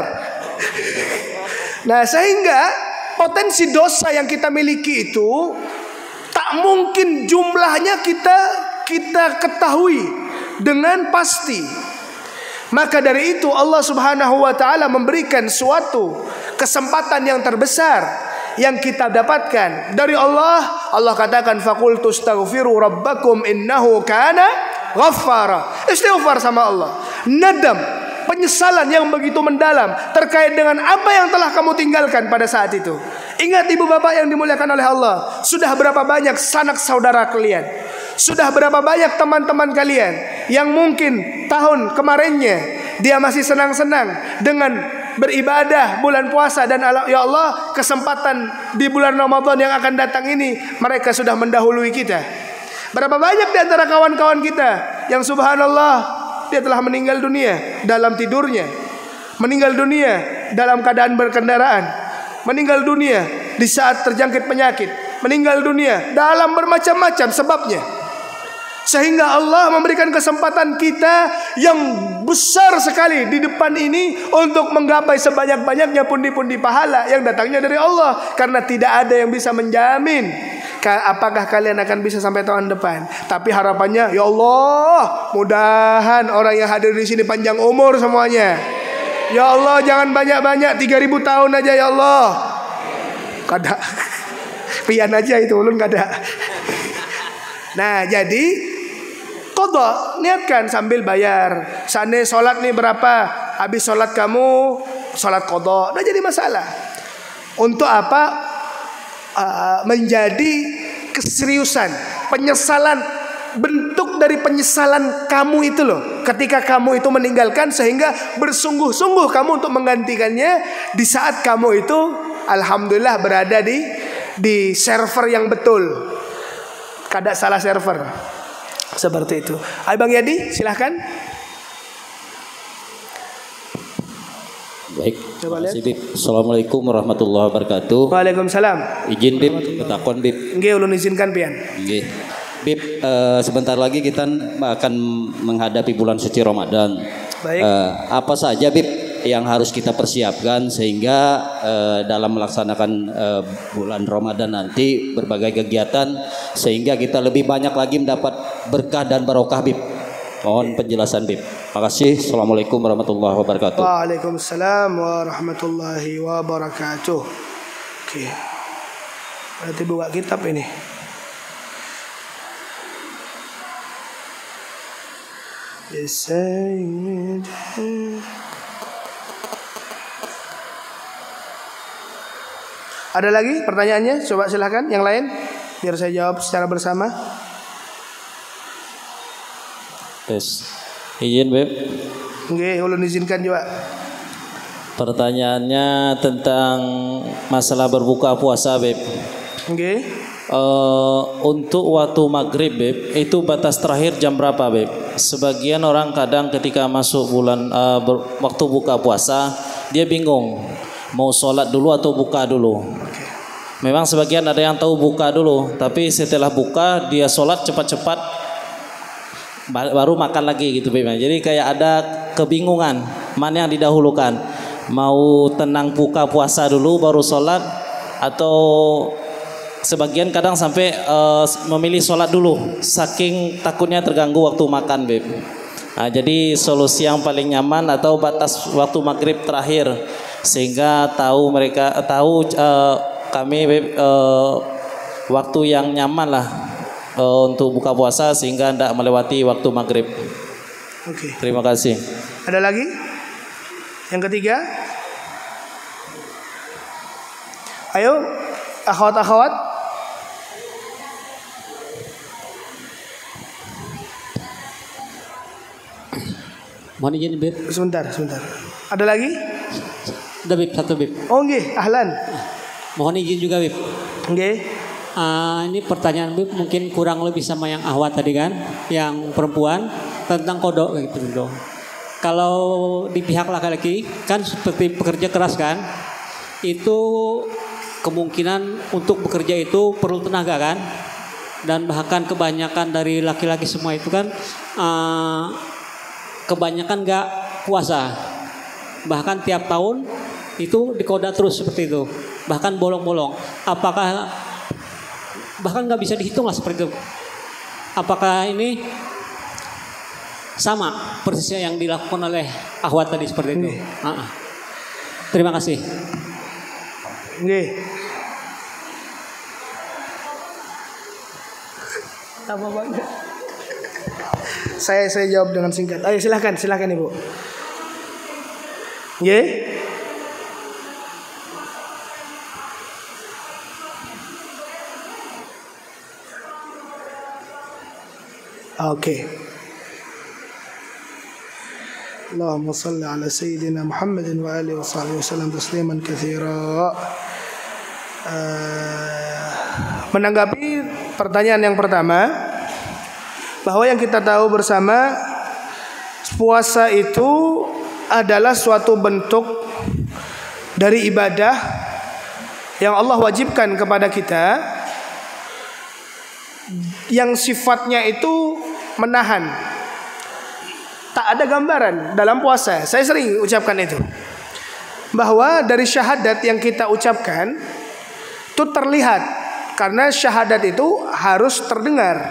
S2: Nah, sehingga potensi dosa yang kita miliki itu tak mungkin jumlahnya kita kita ketahui dengan pasti. Maka dari itu Allah Subhanahu wa taala memberikan suatu kesempatan yang terbesar yang kita dapatkan dari Allah. Allah katakan faqultu astaghfiru rabbakum innahu kana ghaffara. Istighfar sama Allah, nadam, penyesalan yang begitu mendalam terkait dengan apa yang telah kamu tinggalkan pada saat itu. Ingat ibu bapak yang dimuliakan oleh Allah, sudah berapa banyak sanak saudara kalian, sudah berapa banyak teman-teman kalian yang mungkin tahun kemarinnya dia masih senang-senang dengan beribadah bulan puasa, dan ya Allah, kesempatan di bulan Ramadan yang akan datang ini mereka sudah mendahului kita. Berapa banyak di antara kawan-kawan kita yang subhanallah dia telah meninggal dunia dalam tidurnya, meninggal dunia dalam keadaan berkendaraan, meninggal dunia di saat terjangkit penyakit, meninggal dunia dalam bermacam-macam sebabnya. Sehingga Allah memberikan kesempatan kita yang besar sekali di depan ini untuk menggapai sebanyak-banyaknya pundi-pundi pahala yang datangnya dari Allah. Karena tidak ada yang bisa menjamin apakah kalian akan bisa sampai tahun depan. Tapi harapannya, ya Allah, mudahan orang yang hadir di sini panjang umur semuanya. Ya Allah, jangan banyak-banyak, tiga ribu tahun aja ya Allah. Kada pian aja itu ulun kada. Nah, jadi qadha, niatkan sambil bayar. Sana sholat nih berapa, habis sholat kamu sholat qadha, nah jadi masalah. Untuk apa? Uh, menjadi keseriusan, penyesalan, bentuk dari penyesalan kamu itu loh, ketika kamu itu meninggalkan, sehingga bersungguh-sungguh kamu untuk menggantikannya di saat kamu itu alhamdulillah berada di di server yang betul, kada salah server. Seperti itu. Ayo Bang Yadi, silahkan.
S4: Baik. Coba lihat. Bib. Assalamualaikum warahmatullahi wabarakatuh.
S2: Waalaikumsalam.
S4: Izin Bib, betakon Bib.
S2: Nggih, ulun izinkan pian.
S4: Nggih. Bib, uh, sebentar lagi kita akan menghadapi bulan suci Ramadan.
S2: Baik.
S4: Uh, apa saja Bib yang harus kita persiapkan sehingga uh, dalam melaksanakan uh, bulan Ramadan nanti berbagai kegiatan sehingga kita lebih banyak lagi mendapat berkah dan barokah Bib. Mohon penjelasan Bib. Makasih. Assalamualaikum warahmatullahi wabarakatuh.
S2: Waalaikumsalam warahmatullahi wabarakatuh. Oke. Berarti buka kitab ini. Ada lagi pertanyaannya? Coba silahkan yang lain, biar saya jawab secara bersama.
S6: Tes. Izin Beb.
S2: Oke, ulun izinkan juga.
S6: Pertanyaannya tentang masalah berbuka puasa Beb.
S2: Oke.
S6: Uh, untuk waktu maghrib Beb, itu batas terakhir jam berapa Beb? Sebagian orang kadang ketika masuk bulan uh, ber, waktu buka puasa dia bingung mau sholat dulu atau buka dulu. Memang sebagian ada yang tahu buka dulu, tapi setelah buka dia sholat cepat-cepat baru makan lagi gitu Beb. Jadi kayak ada kebingungan mana yang didahulukan, mau tenang buka puasa dulu baru sholat, atau sebagian kadang sampai uh, memilih sholat dulu saking takutnya terganggu waktu makan Beb. Nah, jadi solusi yang paling nyaman atau batas waktu maghrib terakhir sehingga tahu mereka tahu uh, kami Beb, uh, waktu yang nyaman lah uh, untuk buka puasa sehingga tidak melewati waktu maghrib.
S2: Oke.
S6: Terima kasih.
S2: Ada lagi? Yang ketiga? Ayo, akhwat-akhwat.
S1: Mohon izin Bib.
S2: Sebentar, sebentar. Ada lagi?
S1: Ada Bib, satu Bib.
S2: Oh nggih, ahlan.
S1: Mohon izin juga Bib.
S2: Nggih.
S1: Uh, ini pertanyaan Bib mungkin kurang lebih sama yang Ahwat tadi kan, yang perempuan tentang kodok gitu dong. Kalau di pihak laki-laki kan seperti pekerja keras kan, itu kemungkinan untuk bekerja itu perlu tenaga kan, dan bahkan kebanyakan dari laki-laki semua itu kan uh, kebanyakan gak puasa, bahkan tiap tahun itu dikoda terus seperti itu, bahkan bolong-bolong. Apakah bahkan nggak bisa dihitung lah seperti itu? Apakah ini sama persisnya yang dilakukan oleh Ahwat tadi seperti itu? Uh-uh. Terima kasih.
S2: Nggih. Apa banget? Saya saya jawab dengan singkat. Ayo silakan, silakan Ibu. Nggih. Oke. Allahumma salli ala sayyidina Muhammadin wa alihi wa sahbihi wasallam tasliman katsira. Uh, menanggapi pertanyaan yang pertama, bahwa yang kita tahu bersama puasa itu adalah suatu bentuk dari ibadah yang Allah wajibkan kepada kita, yang sifatnya itu menahan. Tak ada gambaran dalam puasa. Saya sering ucapkan itu, bahwa dari syahadat yang kita ucapkan itu terlihat, karena syahadat itu harus terdengar.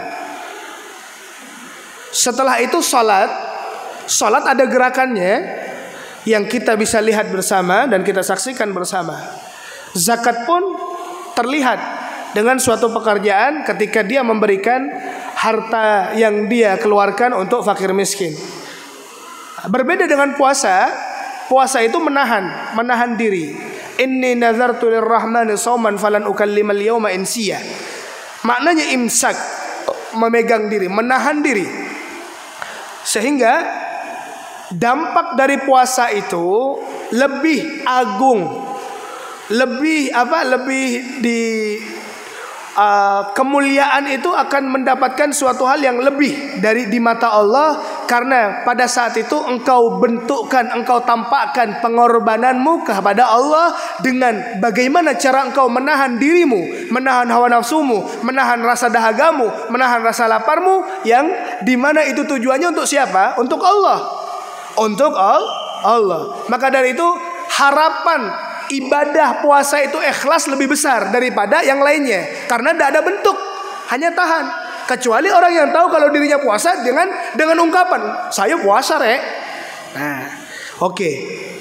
S2: Setelah itu salat, salat ada gerakannya yang kita bisa lihat bersama dan kita saksikan bersama. Zakat pun terlihat dengan suatu pekerjaan ketika dia memberikan harta yang dia keluarkan untuk fakir miskin. Berbeda dengan puasa, puasa itu menahan, menahan diri. Inni nazartu lirrahmani shauman falan ukallimal yawma insiya. Maknanya imsak, memegang diri, menahan diri. Sehingga dampak dari puasa itu lebih agung, lebih apa? Lebih di uh, kemuliaan itu akan mendapatkan suatu hal yang lebih dari di mata Allah, karena pada saat itu engkau bentukkan, engkau tampakkan pengorbananmu kepada Allah dengan bagaimana cara engkau menahan dirimu, menahan hawa nafsumu, menahan rasa dahagamu, menahan rasa laparmu, yang dimana itu tujuannya untuk siapa? Untuk Allah, untuk Allah. Maka dari itu harapan ibadah puasa itu ikhlas lebih besar daripada yang lainnya, karena tidak ada bentuk, hanya tahan. Kecuali orang yang tahu kalau dirinya puasa dengan dengan ungkapan saya puasa rek. Nah, oke. Okay.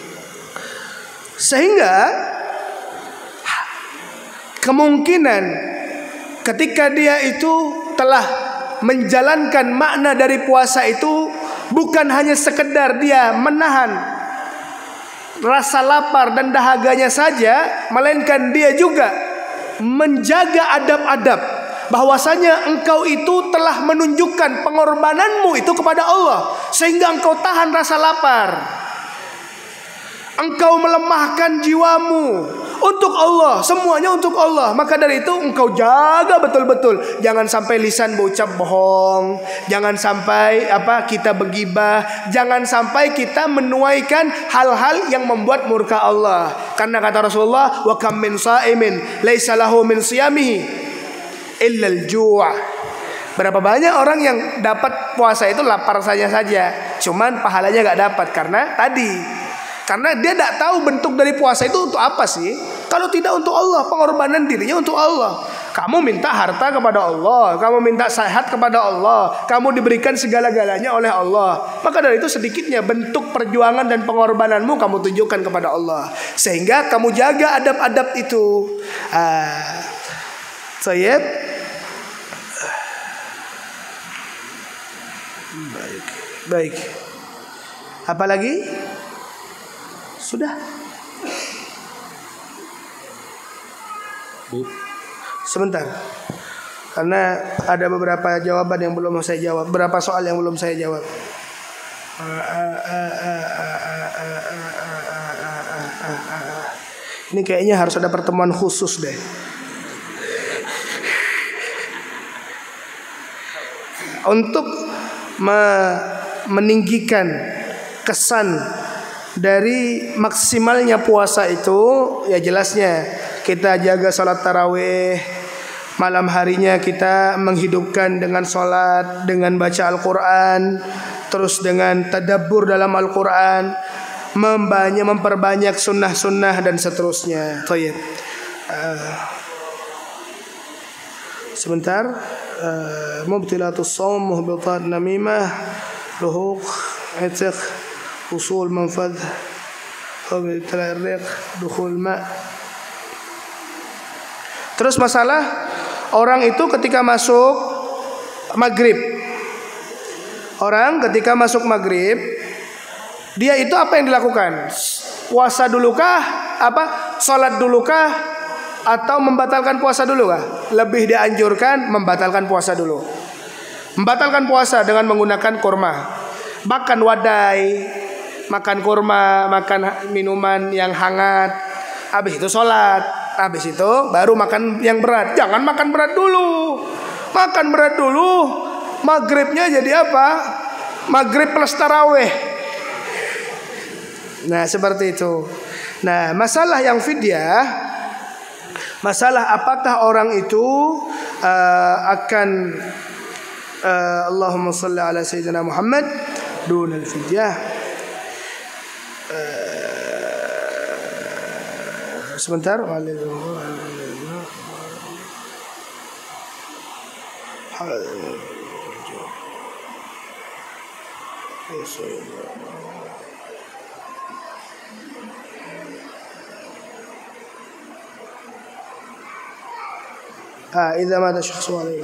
S2: Sehingga kemungkinan ketika dia itu telah menjalankan makna dari puasa itu, bukan hanya sekedar dia menahan rasa lapar dan dahaganya saja, melainkan dia juga menjaga adab-adab, bahwasanya engkau itu telah menunjukkan pengorbananmu itu kepada Allah, sehingga engkau tahan rasa lapar, engkau melemahkan jiwamu untuk Allah, semuanya untuk Allah. Maka dari itu engkau jaga betul-betul, jangan sampai lisan berucap bohong, jangan sampai apa kita begibah, jangan sampai kita menuaikan hal-hal yang membuat murka Allah. Karena kata Rasulullah, wa kam min shaimin laisa lahu min siyamihi illal ju'. Berapa banyak orang yang dapat puasa itu lapar saja saja, cuman pahalanya nggak dapat karena tadi, karena dia tidak tahu bentuk dari puasa itu untuk apa sih. Kalau tidak untuk Allah, pengorbanan dirinya untuk Allah. Kamu minta harta kepada Allah, kamu minta sehat kepada Allah, kamu diberikan segala-galanya oleh Allah. Maka dari itu sedikitnya bentuk perjuangan dan pengorbananmu kamu tunjukkan kepada Allah, sehingga kamu jaga adab-adab itu. Ah, Sayyid. Baik, baik. Apalagi? Sudah. Sebentar. Karena ada beberapa jawaban yang belum saya jawab, beberapa soal yang belum saya jawab. Ini kayaknya harus ada pertemuan khusus deh. Untuk meninggikan kesan dari maksimalnya puasa itu, ya jelasnya kita jaga sholat tarawih, malam harinya kita menghidupkan dengan sholat, dengan baca Al-Quran, terus dengan tadabbur dalam Al-Quran, membanyak memperbanyak sunnah-sunnah dan seterusnya. Thayyib. Uh, sebentar. Uh, mubtilatus shaum, muhbitat namimah, luhuq, itiq, usul manfad, talariq, dukhul ma. Terus masalah orang itu ketika masuk maghrib, orang ketika masuk maghrib, dia itu apa yang dilakukan? Puasa dulukah? Apa? Salat dulukah? Atau membatalkan puasa dulu kah? Lebih dianjurkan membatalkan puasa dulu. Membatalkan puasa dengan menggunakan kurma. Makan wadai, makan kurma, makan minuman yang hangat. Habis itu sholat. Habis itu baru makan yang berat. Jangan makan berat dulu. Makan berat dulu. Maghribnya jadi apa? Maghrib plus taraweh. Nah seperti itu. Nah masalah yang fidyah, masalah apakah orang itu uh, akan uh, Allahumma salli ala Sayyidina Muhammad dunal fidyah. Uh, sebentar. Ah, idza mata syakhsun alaihi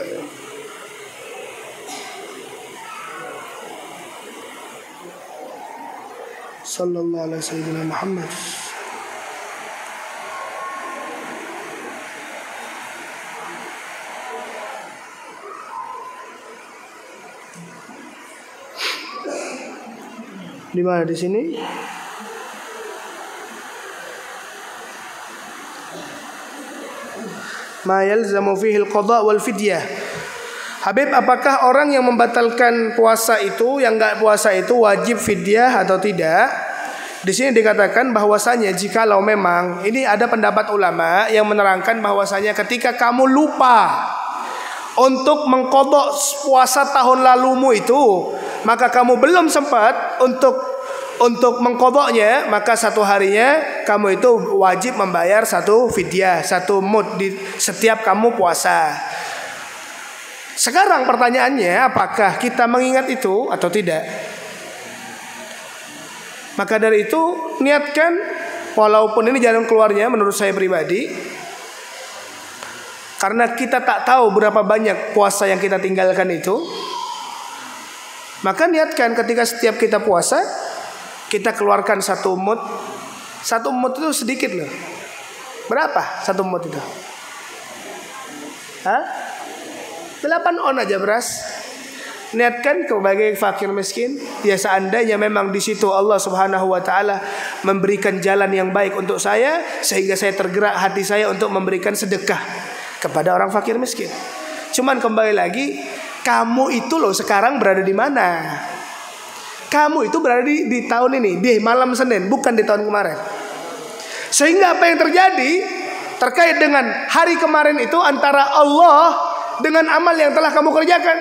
S2: sallallahu alaihi sayyidina Muhammad. Di mana di sini? Ma yalzamu fihi al-qada wal fidyah. Habib, apakah orang yang membatalkan puasa itu, yang enggak puasa itu wajib fidyah atau tidak? Di sini dikatakan bahwasanya jikalau memang ini ada pendapat ulama yang menerangkan bahwasanya ketika kamu lupa untuk mengqadha puasa tahun lalumu itu, maka kamu belum sempat untuk untuk mengqadhanya, maka satu harinya kamu itu wajib membayar satu fidyah, satu mud di setiap kamu puasa. Sekarang pertanyaannya, apakah kita mengingat itu atau tidak? Maka dari itu niatkan, walaupun ini jalan keluarnya menurut saya pribadi, karena kita tak tahu berapa banyak puasa yang kita tinggalkan itu, maka niatkan ketika setiap kita puasa kita keluarkan satu mud. Satu mud itu sedikit loh. Berapa satu mud itu? Hah? delapan on aja beras. Niatkan sebagai fakir miskin. Ya seandainya memang di situ Allah Subhanahu wa taala memberikan jalan yang baik untuk saya, sehingga saya tergerak hati saya untuk memberikan sedekah kepada orang fakir miskin. Cuman kembali lagi, kamu itu loh sekarang berada di mana? Kamu itu berada di, di tahun ini, di malam Senin, bukan di tahun kemarin. Sehingga apa yang terjadi terkait dengan hari kemarin itu antara Allah dengan amal yang telah kamu kerjakan.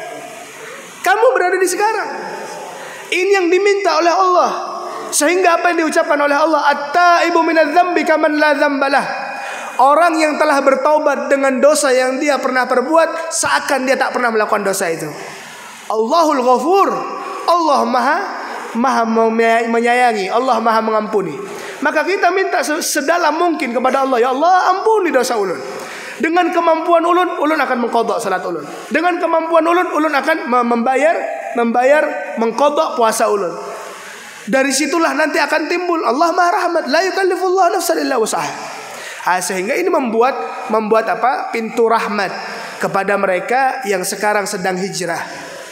S2: Kamu berada di sekarang. Ini yang diminta oleh Allah. Sehingga apa yang diucapkan oleh Allah, at-taibu minadz-dzambi kaman la dzambalah. Orang yang telah bertaubat dengan dosa yang dia pernah perbuat seakan dia tak pernah melakukan dosa itu. Allahul Ghafur. Allah Maha Maha menyayangi, Allah Maha mengampuni. Maka kita minta sedalam mungkin kepada Allah, ya Allah ampuni dosa ulun. Dengan kemampuan ulun, ulun akan mengqadha salat ulun. Dengan kemampuan ulun, ulun akan membayar membayar mengqadha puasa ulun. Dari situlah nanti akan timbul Allah Maha Rahmat, la yukallifullahu nafsan illa wus'aha. Ah, sehingga ini membuat membuat apa? Pintu rahmat kepada mereka yang sekarang sedang hijrah.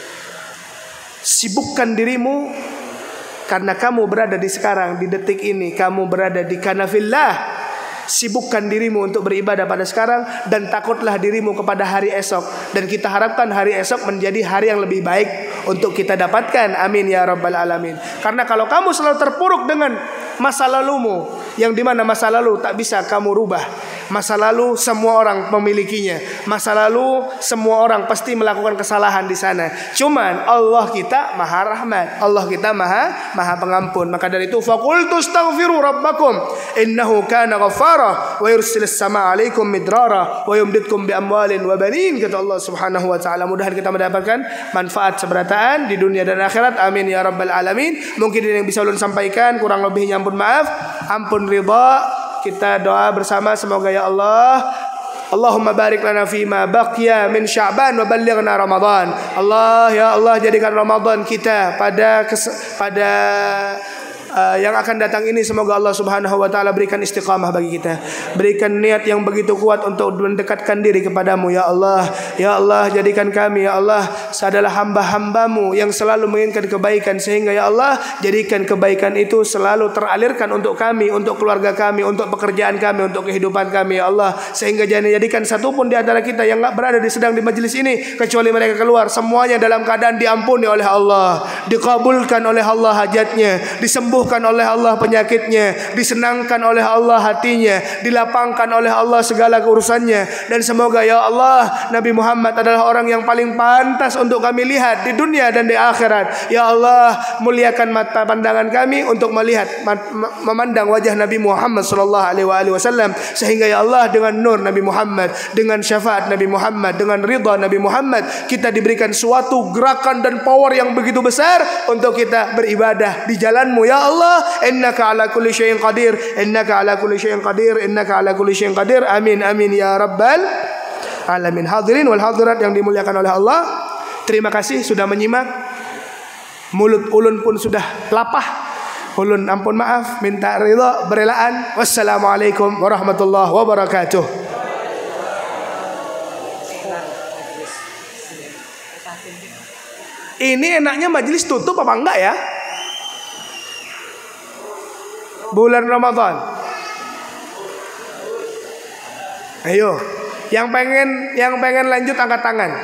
S2: Sibukkan dirimu karena kamu berada di sekarang, di detik ini kamu berada di kanafillah. Sibukkan dirimu untuk beribadah pada sekarang dan takutlah dirimu kepada hari esok. Dan kita harapkan hari esok menjadi hari yang lebih baik untuk kita dapatkan. Amin ya rabbal alamin. Karena kalau kamu selalu terpuruk dengan masa lalumu, yang dimana masa lalu tak bisa kamu rubah. Masa lalu semua orang memilikinya. Masa lalu semua orang pasti melakukan kesalahan di sana. Cuman Allah kita Maha Rahmat, Allah kita Maha Maha Pengampun. Maka dari itu faqultu astaghfiru rabbakum innahu kana ghaffara wa yursilis samaa 'alaikum midrara wa yumditkum bi amwalin wa banin, kata Allah Subhanahu wa taala. Mudah-mudahan kita mendapatkan manfaat seberataan di dunia dan akhirat. Amin ya rabbal alamin. Mungkin ini yang bisa ulun sampaikan, kurang lebihnya ampun maaf, ampun ridha. Kita doa bersama, semoga ya Allah, Allahumma barik lana fima baqiya min Sya'ban wa ballighna Ramadan. Allah, ya Allah, jadikan Ramadan kita pada pada Uh, yang akan datang ini semoga Allah Subhanahu wa taala berikan istiqamah bagi kita. Berikan niat yang begitu kuat untuk mendekatkan diri kepadamu ya Allah. Ya Allah, jadikan kami ya Allah adalah hamba-hambamu yang selalu menginginkan kebaikan, sehingga ya Allah jadikan kebaikan itu selalu teralirkan untuk kami, untuk keluarga kami, untuk pekerjaan kami, untuk kehidupan kami ya Allah. Sehingga jangan jadikan satu pun di antara kita yang enggak berada di sedang di majelis ini kecuali mereka keluar semuanya dalam keadaan diampuni oleh Allah, dikabulkan oleh Allah hajatnya, disembuhkan oleh Allah penyakitnya, disenangkan oleh Allah hatinya, dilapangkan oleh Allah segala urusannya. Dan semoga ya Allah Nabi Muhammad adalah orang yang paling pantas untuk kami lihat di dunia dan di akhirat. Ya Allah, muliakan mata pandangan kami untuk melihat memandang wajah Nabi Muhammad sallallahu alaihi wasallam, sehingga ya Allah dengan nur Nabi Muhammad, dengan syafaat Nabi Muhammad, dengan ridha Nabi Muhammad, kita diberikan suatu gerakan dan power yang begitu besar untuk kita beribadah di jalanmu ya Allah. Allah, innaka ala kulli syai'in qadir, innaka ala kulli syai'in qadir, innaka ala kulli syai'in qadir. Amin amin ya rabbal alamin. Hadirin wal hadirat yang dimuliakan oleh Allah, terima kasih sudah menyimak. Mulut ulun pun sudah lapah. Ulun ampun maaf, minta ridha, berelaan. Wassalamualaikum warahmatullahi wabarakatuh. Ini enaknya majelis tutup apa enggak ya? Bulan Ramadan. Ayo, yang pengen yang pengen lanjut angkat tangan.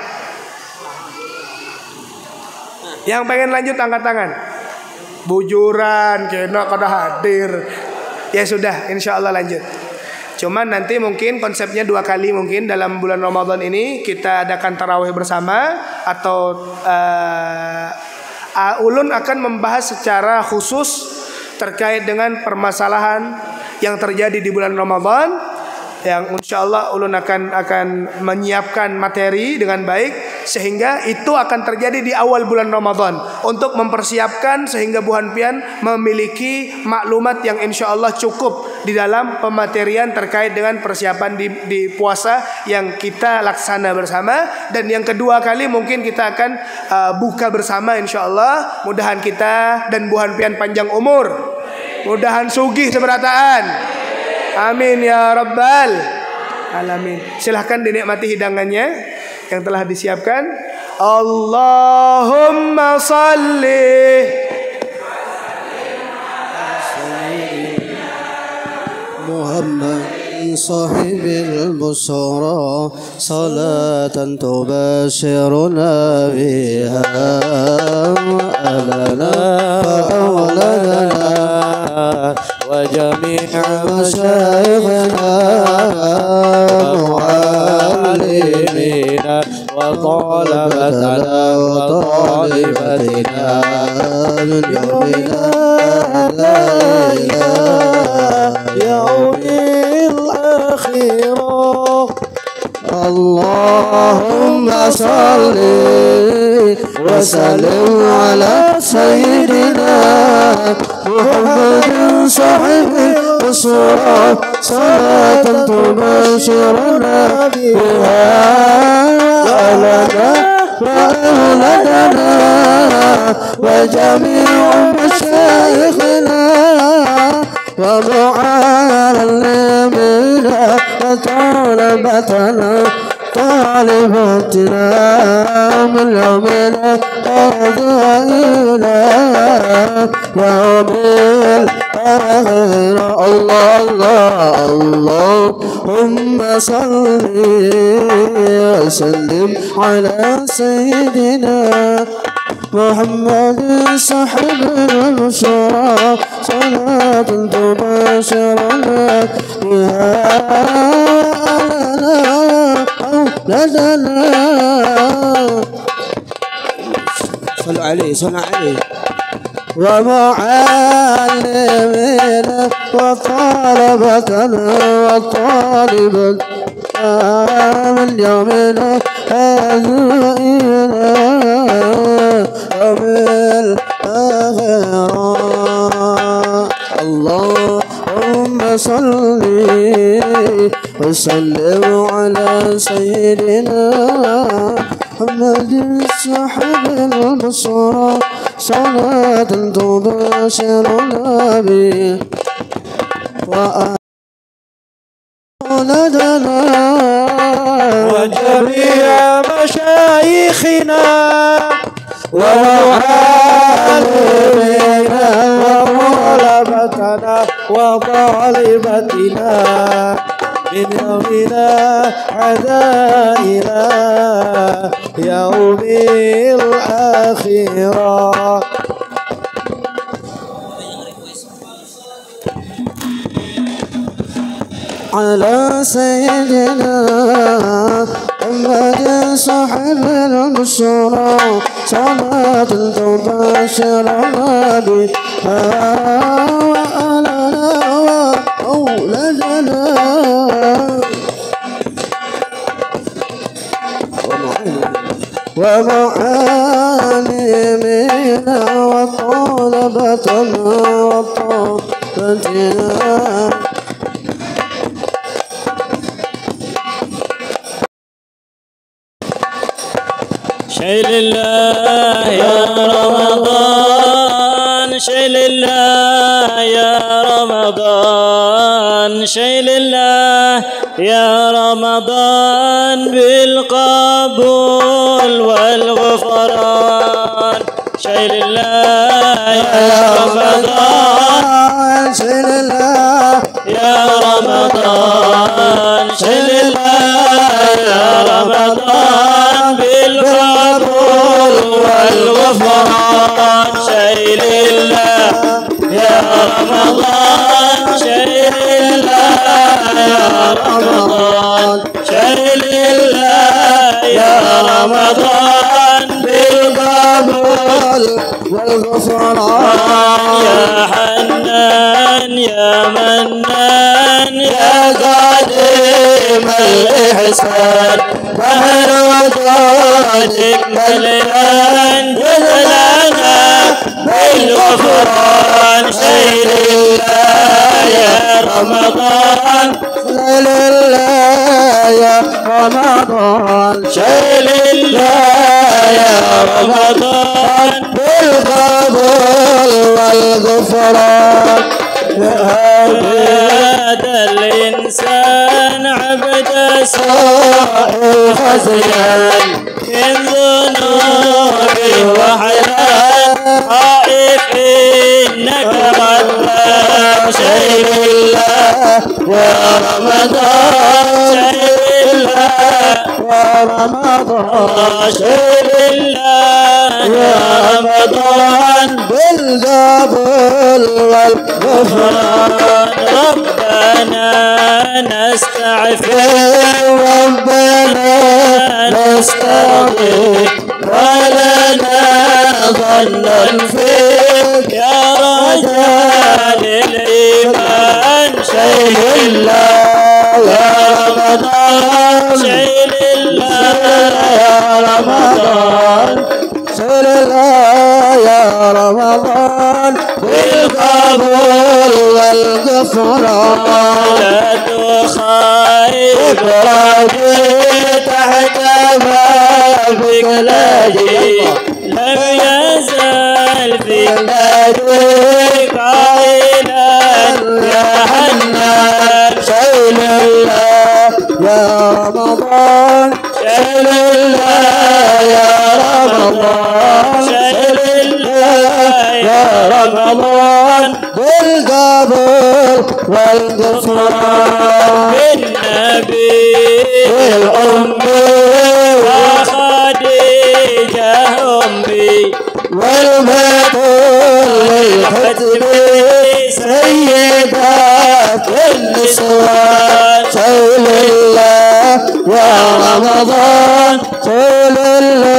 S2: Yang pengen lanjut angkat tangan. Bujuran, kena kada hadir. Ya sudah, insya Allah lanjut. Cuman nanti mungkin konsepnya dua kali mungkin dalam bulan Ramadan ini kita adakan tarawih bersama atau uh, uh, ulun akan membahas secara khusus terkait dengan permasalahan yang terjadi di bulan Ramadan, yang insya Allah ulun akan akan menyiapkan materi dengan baik sehingga itu akan terjadi di awal bulan Ramadan untuk mempersiapkan sehingga Buhan Pian memiliki maklumat yang insya Allah cukup di dalam pematerian terkait dengan persiapan di, di puasa yang kita laksana bersama. Dan yang kedua kali mungkin kita akan uh, buka bersama insya Allah. Mudahan kita dan Buhan Pian panjang umur, mudahan sugih seberataan. Amin ya rabbal alamin. Silahkan dinikmati hidangannya yang telah disiapkan. Allahumma salli
S7: Muhammad صاحب البصرى صلاة تبشرنا بها أهلنا وأولادنا وجميع مشايخنا ومعلمينا وطلبتنا وطالبتنا من يومنا إلى يوم الآخرة. اللهم صل وسلم على سيدنا محمد صاحب الصورة صلاة تبشرنا بها أهلنا وأولادنا وجميع مشايخنا ومعلمنا وطلبتنا طالبتنا من يومنا إلى يوم الآخرة. الله الله اللهم صل وسلم على سيدنا محمد صاحب البشرى صلاة تبشرنا بها أولادنا. صلوا عليه صلوا عليه. ومعلمنا وطالبتنا وطالبتنا من يومنا هذا إلى يوم الآخرة. اللهم صل وسلم على سيدنا محمد صاحب البصرى صلاة تبشرنا به وأولادنا وجميع مشايخنا ومعلمينا وطلبتنا وطالبتنا من يومنا عدا إلى يوم الآخرة. على سيدنا محمد صاحب البشرى صلاة تبشرنا بها وأهلنا وأولادنا ومعلمنا وطلبتنا وطلبتنا.
S6: شيل الله يا رمضان شيل الله يا رمضان شيل الله يا رمضان بالقبول والغفران. شيل الله يا رمضان
S7: شيل الله
S6: يا رمضان شيل الله يا رمضان بالقبول والغفران. شيل الله يا رمضان شيل الله يا رمضان شيل الله يا رمضان بالقبول والغفران. يا حنان يا منان يا قادم الإحسان بحر وجودك مليان جزلنا بالغفران. شيل الله يا رمضان شيل الله يا رمضان شيل الله يا رمضان بالقبول والغفران. هذا الإنسان عبد سوء خزيان من ذنوبه وحنان خائف إنك غفار. شيل الله يا رمضان شيل الله
S7: يا رمضان
S6: شهر الله يا رمضان
S7: بالقبول والغفران
S6: ربنا نستعفي
S7: ربنا نستغفر ولنا ظنا فيك
S6: يا رجال الإيمان شيل الله
S7: يا رمضان
S6: شيل الله
S7: يا رمضان سر الله يا رمضان بالقبول والغفران
S6: لا تخايب
S7: ربي تحت بابك لاجئ
S6: لم يزال في
S7: ناديك
S6: قائلا
S7: يا حنان شيل الله يا رمضان شيل الله يا رمضان شيل الله يا رمضان بالقبول والغفران
S6: بالنبي
S7: بالأمي
S6: وخديجة أمي
S7: والبطول للختم سيدات النسوان شيل الله يا رمضان شيل الله